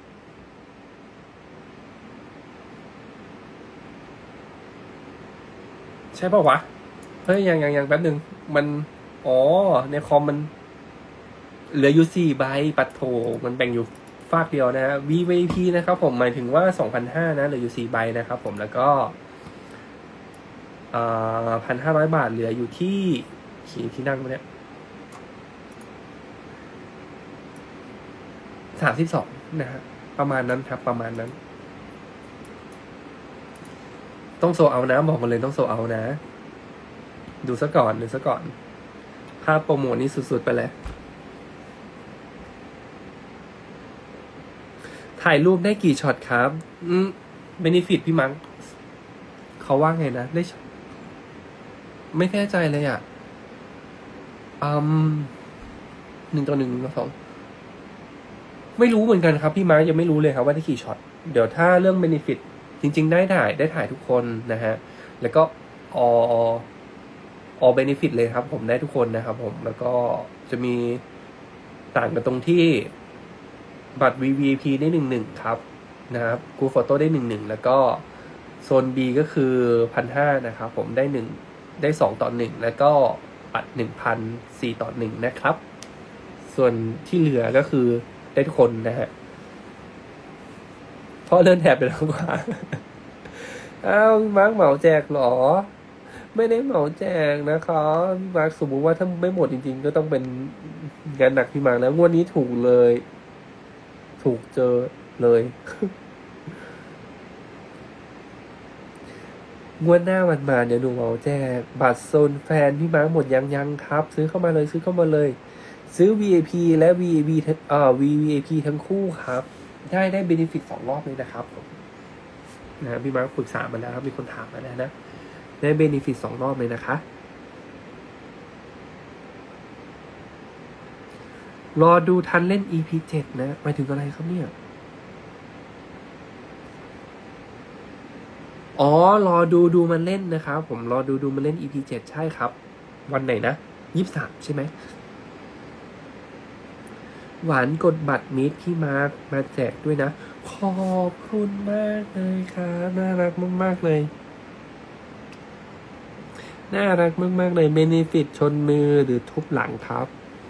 ใช่ป่าววะเฮ้ยยังยังยังแป๊บหนึ่งมันอ๋อในคอมมันเหลืออยู่สี่ใบปัดโถมันแบ่งอยู่ฝากเดียวนะฮะ วี วี ไอ พี นะครับผมหมายถึงว่า สองพันห้าร้อย นะเหลืออยู่สี่ใบนะครับผมแล้วก็อ่า หนึ่งพันห้าร้อย บาทเหลืออยู่ที่ขี่ที่นั่งมาเนี่ยสามสิบสองนะฮะประมาณนั้นครับประมาณนั้นต้องโซเอานะบอกมาเลยต้องโซเอานะดูซะก่อนดูซะก่อนภาพโปรโมทนี่สุดๆไปเลยถ่ายรูปได้กี่ช็อตครับ อืมเบนิฟิตพี่มังเขาว่าไงนะได้ไม่แน่ใจเลยอ่ะอืมหนึ่งต่อหนึ่งต่อสองไม่รู้เหมือนกันครับพี่มาร์คยังไม่รู้เลยครับว่าได้กี่ช็อตเดี๋ยวถ้าเรื่องเบนฟิตจริงๆได้ถ่ายได้ถ่ายทุกคนนะฮะแล้วก็อออเบนฟิตเลยครับผมได้ทุกคนนะครับผมแล้วก็จะมีต่างกันตรงที่บัตร วี วี ไอ พี ได้หนึ่งหนึ่งครับนะครับกูโฟโต้ได้หนึ่งหนึ่งแล้วก็โซน B ก็คือพันห้านะครับผมได้หนึ่งได้สองต่อหนึ่งแล้วก็บัตรหนึ่งพันสี่ต่อหนึ่งนะครับส่วนที่เหลือก็คือได้ทุกคนนะฮะเพราะเลื่อนแถบไปแล้วกว่า อ้าวมาร์คเหมาแจกหรอไม่ได้เหมาแจกนะครับมาร์คสมมุติว่าถ้าไม่หมดจริงๆก็ต้องเป็นงานหนักพี่มาร์คแล้วงวดนี้ถูกเลยถูกเจอเลย งวดหน้าวันมาเดี๋ยวหนูเหมาแจกบัตรโซนแฟนพี่มาร์คหมดยังยังครับซื้อเข้ามาเลยซื้อเข้ามาเลยซื้อ วี ไอ พี และ วี ไอ พี เอ่อ วี วี ไอ พี ทั้งคู่ครับได้ได้เบนฟิตสองรอบเลยนะครับผมนะพี่มาร์คปรึกษามาแล้วครับมีคนถามมาแล้วนะได้เบนฟิตสองรอบเลยนะคะรอดูทันเล่น อี พี เจ็ดนะหมายถึงอะไรครับเนี่ยอ๋อรอดูดูมันเล่นนะครับผมรอดูดูมันเล่น อี พี เจ็ดใช่ครับวันไหนนะยี่สิบสามใช่ไหมหวานกดบัตรมิตรพี่มาร์คมาแจกด้วยนะขอบคุณมากเลยครับน่ารักมากๆเลยน่ารักมากๆเลยเบนฟิตชนมือหรือทุบหลังครับ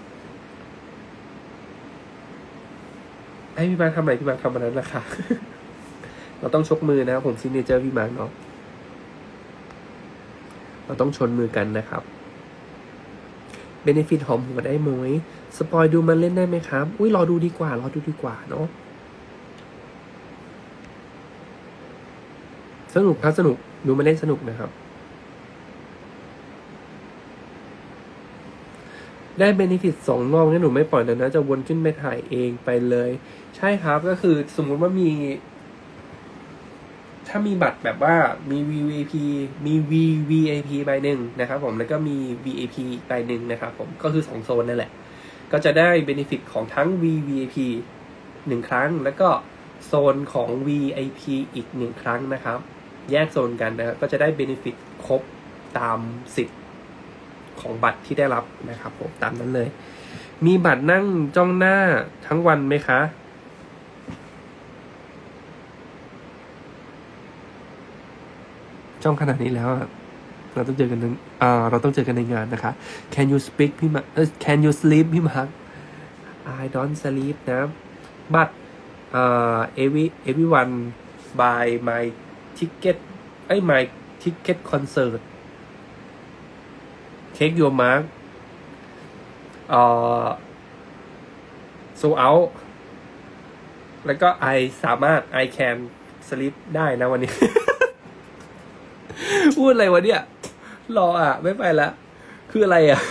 ให้พี่มาร์คทำอะไรพี่มาร์คทำอะไรนั่นแหละค่ะ เราต้องชกมือนะครับผมซิกเนเจอร์พี่มาร์คเนาะเราต้องชนมือกันนะครับเบนฟิตหอมหัวได้ไหมสปอยดูมันเล่นได้ไหมครับอุ้ยรอดูดีกว่ารอดูดีกว่าเนาะสนุกครับสนุกดูมันเล่นสนุกนะครับได้เบนฟิตสองรอบงั้นหนูไม่ปล่อยแล้วนะจะวนขึ้นไปถ่ายเองไปเลยใช่ครับก็คือสมมุติว่ามีถ้ามีบัตรแบบว่ามี วี วี ไอ พี มี วี วี ไอ พี ใบหนึ่งนะครับผมแล้วก็มี วี ไอ พี ใบหนึ่งนะครับผมก็คือสองโซนนั่นแหละก็จะได้เบนฟิตของทั้ง วี วี ไอ พี หนึ่งครั้งแล้วก็โซนของ วี ไอ พี อีกหนึ่งครั้งนะครับแยกโซนกันนะครับก็จะได้เบนฟิตครบตามสิทธิ์ของบัตรที่ได้รับนะครับผมตามนั้นเลยมีบัตรนั่งจ้องหน้าทั้งวันไหมคะจ้องขนาดนี้แล้วเราต้องเจอกันอ่าเราต้องเจอกันในงานนะคะ Can you speak พี่มาเอ่อ Can you sleep พี่มาร์ค I don't sleep นะบัตรอ่า every everyone buy my ticket เอ้ย my ทิกเก็ตคอนเสิร์ตเทคยูมาร์กเอ่อโซเอาแล้วก็ไอสามารถ I can sleep ได้นะวันนี้ พูดอะไรวะเนี่ยรออ่ะไม่ไปละคืออะไรอ่ะ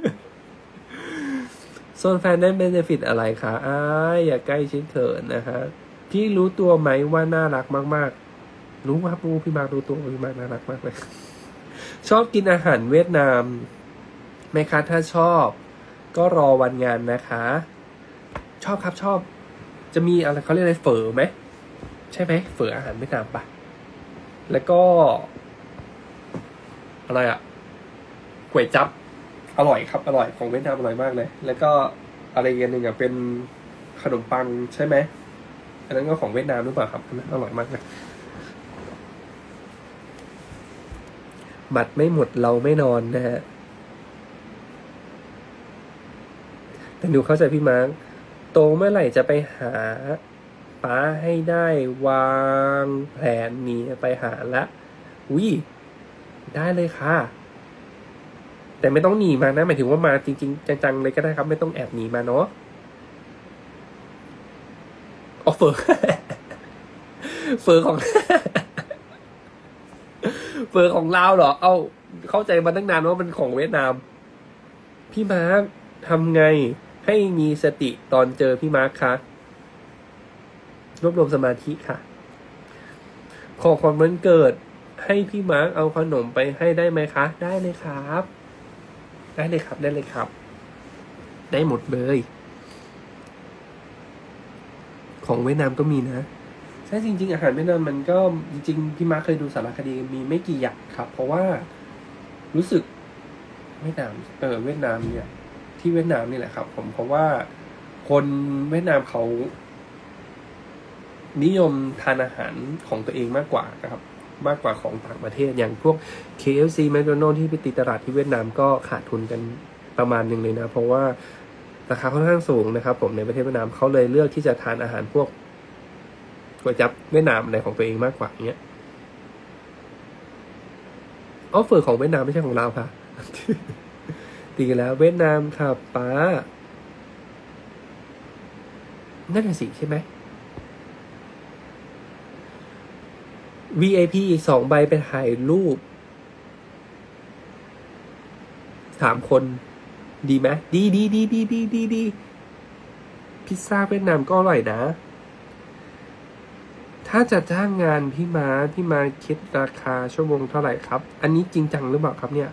โซนแฟนได้เบนฟิตอะไรคะอ้ายอย่าใกล้ชิดเขินนะคะพี่รู้ตัวไหมว่าน่ารักมากๆรู้ครับรู้พี่มาร์ครู้ตัวพี่มาร์คน่ารักมากเลย ชอบกินอาหารเวียดนามไหมคะถ้าชอบก็รอวันงานนะคะชอบครับชอบจะมีอะไรเขาเรียกอะไรเฝอไหมใช่ไหมเฝออาหารเวียดนามปะแล้วก็อะไรอะก๋วยจั๊บอร่อยครับอร่อยของเวียดนามอร่อยมากเลยแล้วก็อะไรอย่างหนึ่งอะเป็นขนมปังใช่ไหมอันนั้นก็ของเวียดนามหรือเปล่าครับอร่อยมากเลยบัตรไม่หมดเราไม่นอนนะฮะแต่หนูเข้าใจพี่มาร์คโตเมื่อไหร่จะไปหาป้าให้ได้วางแผนหนีไปหาละอุ้ยได้เลยค่ะแต่ไม่ต้องหนีมานะหมายถึงว่ามาจริงๆจังๆเลยก็ได้ครับไม่ต้องแอบหนีมาเนาะออฟเฟอร์เฟอร์ของ เฟอร์ของลาวเหรอเอ้าเข้าใจมาตั้งนานว่ามันของเวียดนามพี่มาร์คทำไงให้มีสติตอนเจอพี่มาร์คคะรวบรวมสมาธิค่ะขอความวันเกิดให้พี่มาร์คเอาขนมไปให้ได้ไหมคะได้เลยครับได้เลยครับได้เลยครับได้หมดเลยของเวียดนามก็มีนะใช่จริงๆอาหารเวียดนามมันก็จริงๆพี่มาร์คเคยดูสารคดีมีไม่กี่อย่างครับเพราะว่ารู้สึกเวียดนามเออเวียดนามเนี่ยที่เวียดนามนี่แหละครับผมเพราะว่าคนเวียดนามเขานิยมทานอาหารของตัวเองมากกว่านะครับมากกว่าของต่างประเทศอย่างพวก เค เอฟ ซี McDonald's ที่ไปตีตลาดที่เวียดนามก็ขาดทุนกันประมาณหนึ่งเลยนะเพราะว่าราคาค่อนข้างสูงนะครับผมในประเทศเวียดนามเขาเลยเลือกที่จะทานอาหารพวกก๋วยจั๊บเวียดนามอะไรของตัวเองมากกว่าเนี้ยออฟเฟอร์ของเวียดนามไม่ใช่ของเราค่ะตีกันแล้วเวียดนามค่ะป้านั่นแหละสิใช่ไหม วี ไอ พี อีกสองใบไปถ่ายรูปสามคนดีไหมดีดีดีดีดีดีดีพิซซ่าเวียดนามก็อร่อยนะถ้าจะจ้างงานพี่มาพี่มาคิดราคาชั่วโมงเท่าไหร่ครับอันนี้จริงจังหรือเปล่าครับเนี่ย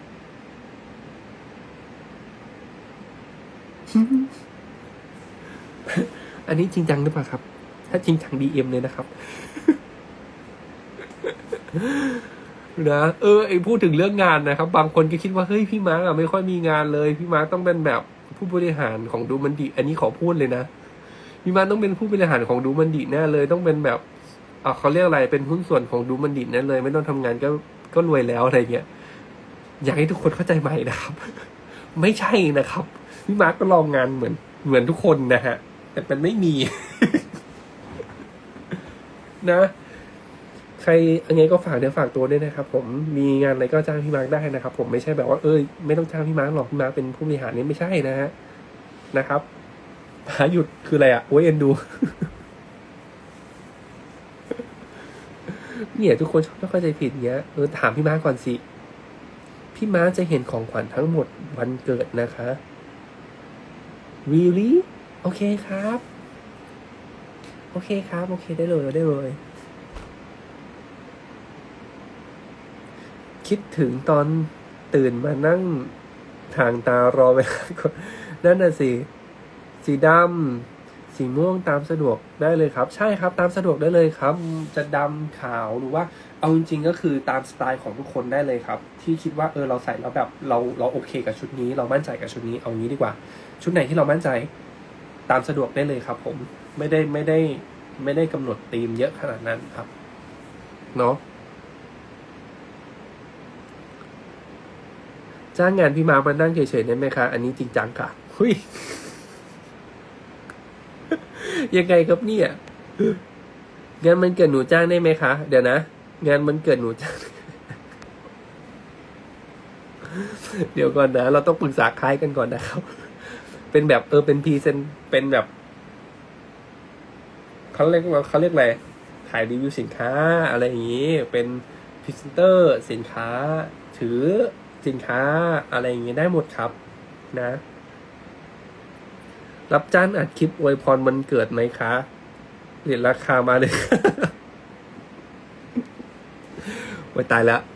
อันนี้จริงจังหรือเปล่าครับถ้าจริงจัง ดี เอ็ม เลยนะครับ นะเออไอพูดถึงเรื่องงานนะครับบางคนก็คิดว่าเฮ้ยพี่มาร์กอะไม่ค่อยมีงานเลยพี่มาร์กต้องเป็นแบบผู้บริหารของดูมันดีอันนี้ขอพูดเลยนะพี่มาร์กต้องเป็นผู้บริหารของดูมันดีแน่เลยต้องเป็นแบบอ่าเขาเรียกอะไรเป็นหุ้นส่วนของดูมันดีแน่เลยไม่ต้องทำงานก็ก็รวยแล้วอะไรเงี้ยอยากให้ทุกคนเข้าใจใหม่นะครับไม่ใช่นะครับพี่มาร์กก็ลองงานเหมือนเหมือนทุกคนนะฮะแต่มันไม่มี นะใครยังไงก็ฝากเดี๋ยวฝากตัวด้วยนะครับผมมีงานอะไรก็จ้างพี่มาร์คได้นะครับผมไม่ใช่แบบว่าเอ้ยไม่ต้องจ้างพี่มาร์คหรอกพี่มาร์คเป็นผู้บริหารนี่ไม่ใช่นะฮะนะครับหาหยุดคืออะไรอ่ะโอ้ยเอ็นดู เนี่ยทุกคนชอบไม่เข้าใจผิดเงี้ยเออถามพี่มาร์คก่อนสิพี่มาร์คจะเห็นของขวัญทั้งหมดวันเกิดนะคะ really โอเคครับโอเคครับโอเคได้เลยได้เลยคิดถึงตอนตื่นมานั่งทางตารอเวลาก่อนนั่นน่ะสิสีดำสีม่วงตามสะดวกได้เลยครับใช่ครับตามสะดวกได้เลยครับจะดำขาวหรือว่าเอาจริงๆก็คือตามสไตล์ของทุกคนได้เลยครับที่คิดว่าเออเราใส่แล้วแบบเราเราโอเคกับชุดนี้เรามั่นใจกับชุดนี้เอางี้ดีกว่าชุดไหนที่เรามั่นใจตามสะดวกได้เลยครับผมไม่ได้ไม่ได้ไม่ได้กำหนดธีมเยอะขนาดนั้นครับเนาะจ้างงานพี่มาร์คมานั่งเฉยๆได้ไหมคะอันนี้จริงจังค่ะหุยยังไงครับเนี่ยงานมันเกิดหนูจ้างได้ไหมคะเดี๋ยวนะงานมันเกิดหนูจ้างเดี๋ยวก่อนนะ เราต้องปรึกษาคล้ายกันก่อนนะครับ เป็นแบบเออเป็นพรีเซนเป็นแบบเขาเรียกว่าเขาเรียกอะไรถ่ายรีวิวสินค้าอะไรอย่างนี้เป็นพรีเซนเตอร์สินค้าถือสินค้าอะไรอย่างนี้ได้หมดครับนะ รับจ้างอัดคลิปอวยพรวันเกิดไหมคะเรียนราคามาเลย โอ้ยตายแล้ว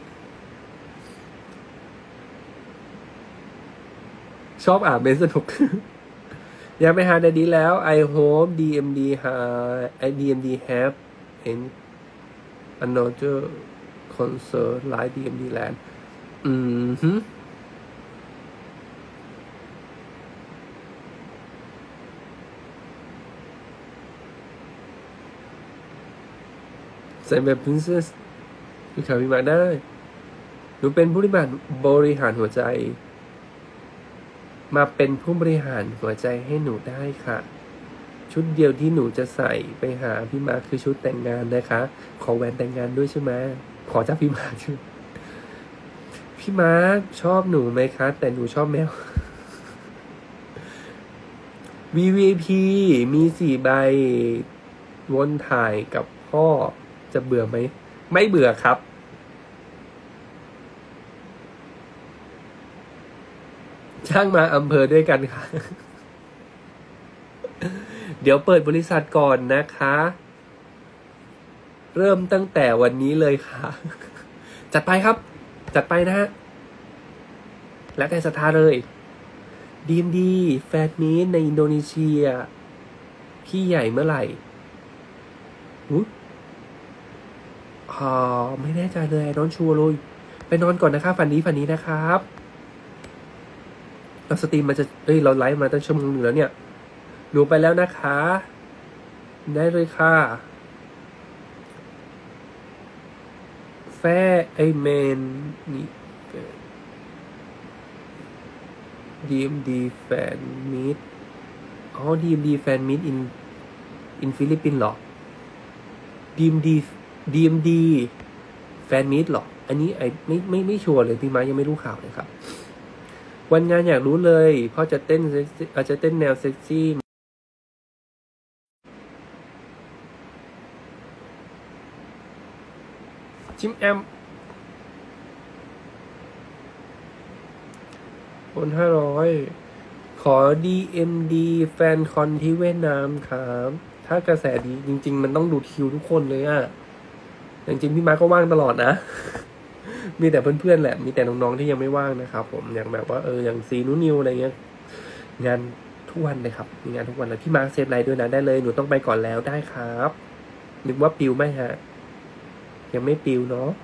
ชอบอ่านเป็นสนุก อยากไปหาแดดดี้แล้ว I hope ดี เอ็ม ดี have ดี เอ็ม ดี have in another concert like ดี เอ็ม ดี Land อืมฮึใส่แบบ princess คือข่าวพิมพ์ได้หนูเป็นผู้บริหารบริหารหัวใจมาเป็นผู้บริหารหัวใจให้หนูได้ค่ะชุดเดียวที่หนูจะใส่ไปหาพี่มาร์คคือชุดแต่งงานนะคะขอแหวนแต่งงานด้วยใช่ไหมขอจากพี่มาร์คใช่ไหมพี่มาร์คชอบหนูไหมคะแต่หนูชอบแมว วี วี พี มีสี่ใบวนถ่ายกับพ่อจะเบื่อไหมไม่เบื่อครับช่างมาอำเภอด้วยกันค่ะ เดี๋ยวเปิดบริษัทก่อนนะคะ เริ่มตั้งแต่วันนี้เลยค่ะ จัดไปครับ จัดไปนะฮะ แล้วแต่ศรัทธาเลย ดี เอ็ม ดี แฟนมีตในอินโดนีเซีย พี่ใหญ่เมื่อไหร่อุ๊ยอ่าไม่แน่ใจเลยนอนชัวร์เลย ไปนอนก่อนนะครับฝันนี้ฝันนี้นะครับเราสตรีมมาจะเอ้ยเราไลฟ์มาตั้งชั่วโมงหนึ่งแล้วเนี่ยหนูไปแล้วนะคะได้เลยค่ะแฟไอเมนนี่ ดี เอ็ม ดี แฟนมีตอ๋อ ดี เอ็ม ดี แฟนมีตอินอินฟิลิปปินส์หรอ ดี เอ็ม ดี ดี เอ็ม ดี แฟนมีตหรออันนี้ไอไม่ไม่ไม่ชัวร์เลยพี่มายังไม่รู้ข่าวเลยครับวันงานอยากรู้เลยพ่อจะเต้นเซ็กซี่อาจจะเต้นแนวเซ็กซี่ชิมแอมคนห้าร้อยขอ ดี เอ็ม ดี แฟนคอนที่เวียดนามครับถ้ากระแสดีจริงๆมันต้องดูคิวทุกคนเลยอะจริงๆพี่มาร์คก็ว่างตลอดนะ มีแต่เพื่อนๆแหละมีแต่น้องๆที่ยังไม่ว่างนะครับผมอย่างแบบว่าเอออย่างซีนูนิวอะไรเงี้ยงานทุกวันเลยครับมีงานทุกวันเลยพี่มาร์คเซฟไลน์ด้วยนะได้เลยหนูต้องไปก่อนแล้วได้ครับนึกว่าปิวไหมฮะยังไม่ปิวเนาะ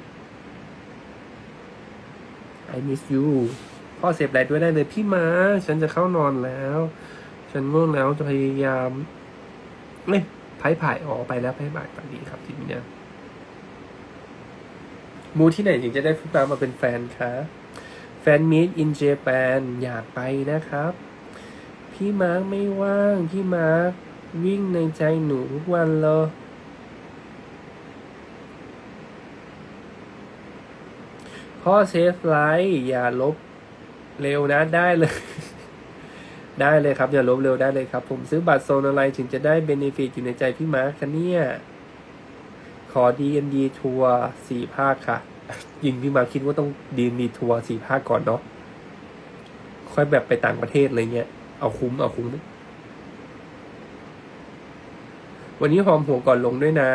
I miss you พ่อเซฟไลน์ด้วยได้เลยพี่มาร์คฉันจะเข้านอนแล้วฉันง่วงแล้วจะพยายามเอ้ยไพ่ผ่ายออกไปแล้วไพ่ผ่ายฝันดีครับทีนี้เนี่ยมูที่ไหนถึงจะได้พี่มาร์คมาเป็นแฟนคะแฟนมีตอินเจแปนอยากไปนะครับพี่มาร์คไม่ว่างพี่มาร์ควิ่งในใจหนูทุกวันเลยพ่อเซฟไลท์อย่าลบเร็วนะได้เลย ได้เลยครับอย่าลบเร็วได้เลยครับผมซื้อบัตรโซนอะไรถึงจะได้เบเนฟิตอยู่ในใจพี่มาร์คคะเนี่ยขอ ดี เอ็ม ดี ทัวร์สี่ภาคค่ะยิงพี่มาร์คคิดว่าต้อง ดี เอ็ม ดี ทัวร์สี่ภาคก่อนเนาะค่อยแบบไปต่างประเทศอะไรเงี้ยเอาคุ้มเอาคุ้มวันนี้หอมหัวก่อนลงด้วยนะ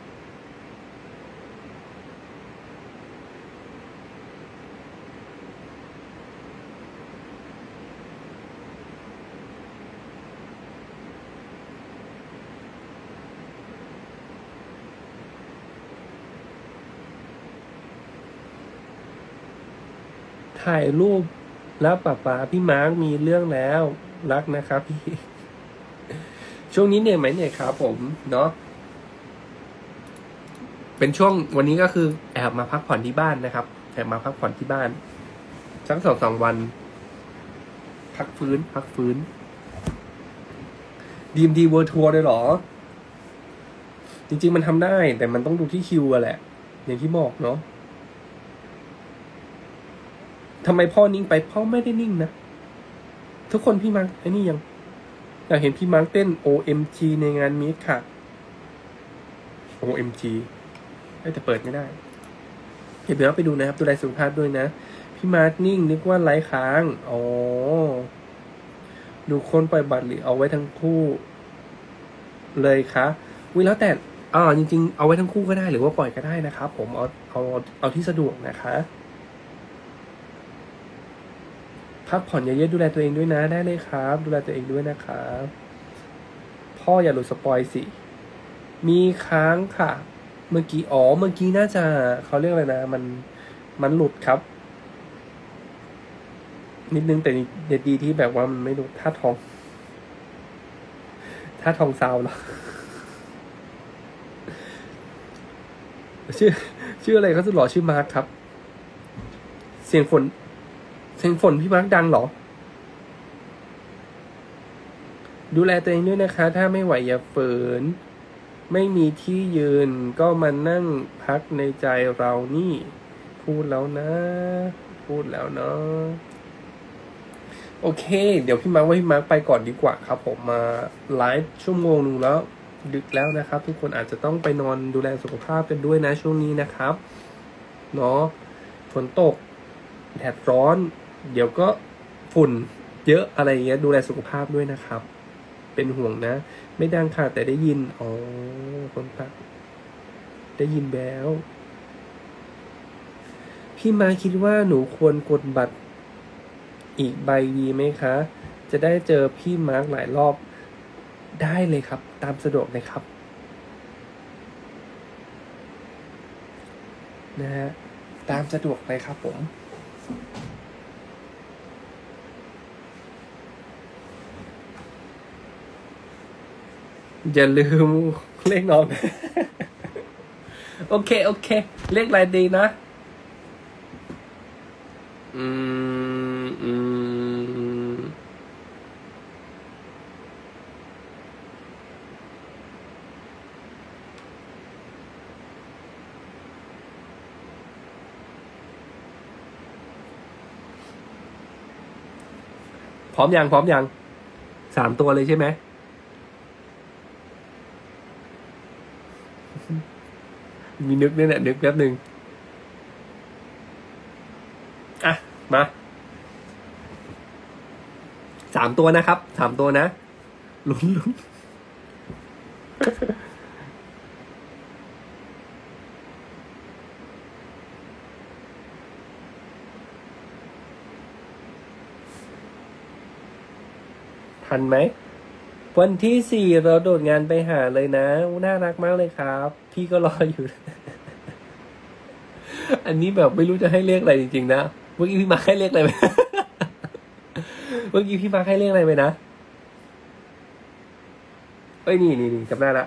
ถ่ายรูปแล้วป๋าป๋าพี่มาร์คมีเรื่องแล้วรักนะครับพี่ช่วงนี้เนี่ยไหมเนี่ยครับผมเนาะเป็นช่วงวันนี้ก็คือแอบมาพักผ่อนที่บ้านนะครับแอบมาพักผ่อนที่บ้านสักสองสองวันพักฟื้นพักฟื้นดีมดีเวิร์ทัวร์เลยเหรอจริงๆมันทำได้แต่มันต้องดูที่คิวอะแหละอย่างที่บอกเนาะทำไมพ่อนิ่งไปพ่อไม่ได้นิ่งนะทุกคนพี่มาร์คไอ้นี่ยังอยากเห็นพี่มาร์คเต้น โอ เอ็ม จี ในงานมีตค่ะ โอ เอ็ม จี แต่เปิดไม่ได้เดี๋ยวไปดูนะครับดูแลสุขภาพด้วยนะพี่มาร์คนิ่งนึกว่าไลฟ์ค้างอ๋อดูคนปล่อยบัตรหรือเอาไว้ทั้งคู่เลยคะวิแล้วแต่อ่าจริงๆเอาไว้ทั้งคู่ก็ได้หรือว่าปล่อยก็ได้นะครับผมเอาเอาเอาที่สะดวกนะคะพักผ่อนเยอะๆดูแลตัวเองด้วยนะได้เลยครับดูแลตัวเองด้วยนะครับพ่ออย่าหลุดสปอยสิมีค้างค่ะเมื่อกี้อ๋อเมื่อกี้น่าจะเขาเรียกอะไรนะมันมันหลุดครับนิดนึงแต่เด็ดดีที่แบบว่ามันไม่หลุดท่าทองท่าทองซาวหรอชื่อชื่ออะไรเขาสุดหล่อชื่อมาร์คครับเสียงฝนเสียงฝนพี่มาร์คดังเหรอดูแลตัวเองด้วยนะคะถ้าไม่ไหวอย่าฝืนไม่มีที่ยืนก็มานั่งพักในใจเรานี่พูดแล้วนะพูดแล้วเนาะโอเคเดี๋ยวพี่มาร์คว่าพี่มาร์คไปก่อนดีกว่าครับผมมาไลฟ์ชั่วโมงนึงแล้วดึกแล้วนะครับทุกคนอาจจะต้องไปนอนดูแลสุขภาพกันด้วยนะช่วงนี้นะครับเนาะฝนตกแดดร้อนเดี๋ยวก็ฝุ่นเยอะอะไรเงี้ยดูแลสุขภาพด้วยนะครับเป็นห่วงนะไม่ดังค่ะแต่ได้ยินอ๋อคนตักได้ยินแล้วพี่มาคิดว่าหนูควรกดบัตรอีกใบดีไหมคะจะได้เจอพี่มาร์คหลายรอบได้เลยครับตามสะดวกเลยครับนะฮะตามสะดวกเลยครับผมอย่าลืมเลขน้องโอเคโอเคเลขอะไรดีนะอืมอืมพร้อมยังพร้อมยังสามตัวเลยใช่ไหมมีนึกเนี่ยนึกแป๊บหนึ่งอ่ะมาสามตัวนะครับสามตัวนะลุ้นลุ้นทันไหมวันที่สี่เราโดดงานไปหาเลยนะน่ารักมากเลยครับพี่ก็รออยู่ อันนี้แบบไม่รู้จะให้เรียกอะไรจริงๆนะเมื่อกี้พี่มาให้เรียกอะไรไหม เมื่อกี้พี่มาให้เรียกอะไรไปนะเอ้ยนี่นี่นี่จำได้ละ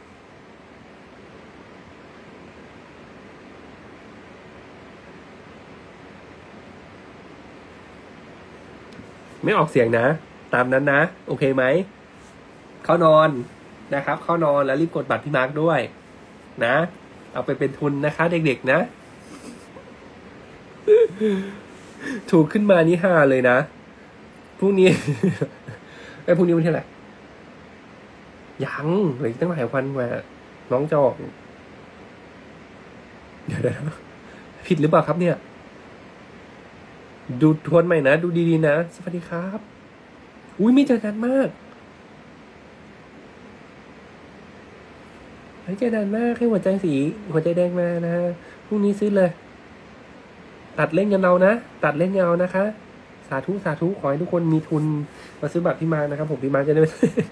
ไม่ออกเสียงนะตามนั้นนะโอเคไหมเข้านอนนะครับเข้านอนแล้วรีบกดบัตรพี่มาร์คด้วยนะเอาไปเป็นทุนนะคะเด็กๆนะถูกขึ้นมานี่ห้าเลยนะพรุ่งนี้ไอ้พรุ่งนี้วันที่อะไรยังเหลือตั้งหลายวันกว่าน้องจะออกเดี๋ยวนะผิดหรือเปล่าครับเนี่ยดูทวนใหม่นะดูดีๆนะสวัสดีครับอุ้ยไม่เจอกันมากไม่เจอกันมากให้หัวใจสีหัวใจแดงมานะฮะพรุ่งนี้ซื้อเลยตัดเล่นกันเรานะตัดเล่นกันเอานะคะสาธุสาธุขอให้ทุกคนมีทุนมาซื้อบัตรพี่มานะครับผมพี่มาจะได้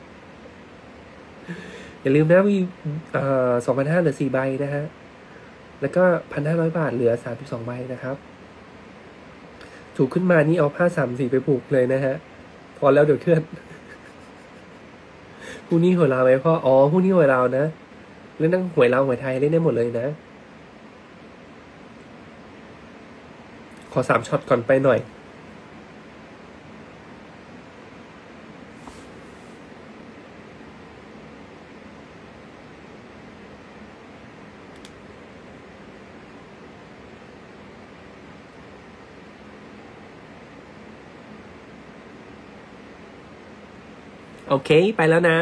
อย่าลืมนะมีเอ่อสองพันห้าเหลือสี่ใบนะฮะแล้วก็พันห้าร้อยบาทเหลือสามสิบสองใบนะครับถูกขึ้นมานี่เอาผ้าสามสีไปผูกเลยนะฮะพอแล้วเดี๋ยวเคลื่อนพรุ่งนี้หวยลาวไหมพ่ออ๋อพรุ่งนี้หวยลาวนะเล่นนั่งหวยลาวหวยไทยเล่นได้หมดเลยนะขอสามช็อตก่อนไปหน่อยโอเคไปแล้วนะ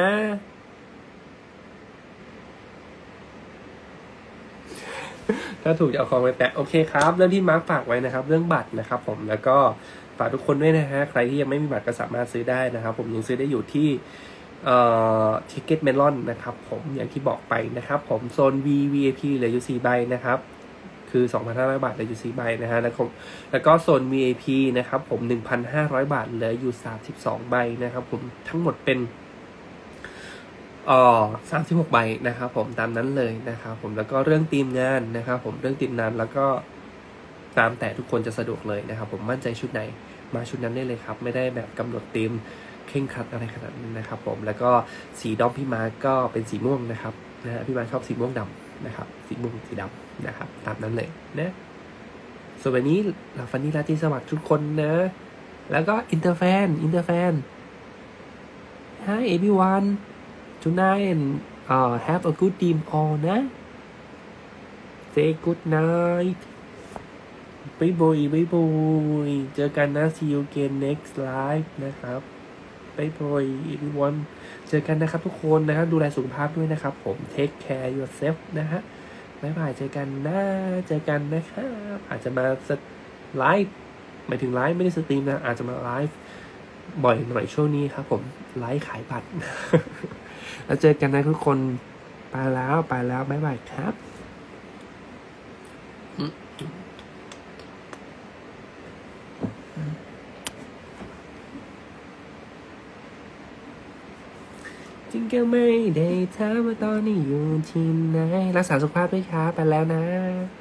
ถ้าถูกจะเอาของไปแปะโอเคครับเรื่องที่มาร์คฝากไว้นะครับเรื่องบัตรนะครับผมแล้วก็ฝากทุกคนด้วยนะฮะใครที่ยังไม่มีบัตรก็สามารถซื้อได้นะครับผมยังซื้อได้อยู่ที่เอ่อ Ticket Melon นะครับผมอย่างที่บอกไปนะครับผมโซน V วี ไอ พี เหลืออยู่สี่ใบนะครับคือ สองพันห้าร้อย บาทเหลืออยู่สี่ใบนะฮะแล้วก็แล้วก็โซน วี ไอ พี นะครับผม หนึ่งพันห้าร้อย บาทเหลืออยู่สามสิบสองใบนะครับผมทั้งหมดเป็นอ๋อสามสิบหกใบนะครับผมตามนั้นเลยนะครับผมแล้วก็เรื่องทีมงานนะครับผมเรื่องทีมงานแล้วก็ตามแต่ทุกคนจะสะดวกเลยนะครับผมมั่นใจชุดไหนมาชุดนั้นได้เลยครับไม่ได้แบบกำหนดธีมเคร่งครัดอะไรขนาดนั้นนะครับผมแล้วก็สีดอมพี่มาก็เป็นสีม่วงนะครับนะฮะพี่มาชอบสีม่วงดำนะครับสีม่วงสีดำนะครับตามนั้นเลยนะส่วนวันนี้หลับฝันดีราตรีสวัสดิ์ทุกคนนะแล้วก็อินเตอร์แฟนอินเตอร์แฟน Hi everyone tonight and uh, have a good dream all นะ say good night บ๊ายบายบ๊ายบายเจอกันนะ see you again next live นะครับบ๊ายบาย everyone เจอกันนะครับทุกคนนะครับดูแลสุขภาพด้วยนะครับผม take care yourself นะฮะบ๊ายบายเจอกันนะเจอกันนะครับอาจจะมาไลฟ์หมายถึงไลฟ์ไม่ได้สตรีมนะอาจจะมาไลฟ์บ่อยหน่อยช่วงนี้ครับผมไลฟ์ขายบัตร แล้วเจอกันนะทุกคนไปแล้วไปแล้วบ๊ายบายครับจริงก็ไม่ได้ถามว่าตอนนี้อยู่ที่ไหนรักษาสุขภาพด้วยครับไปแล้วนะ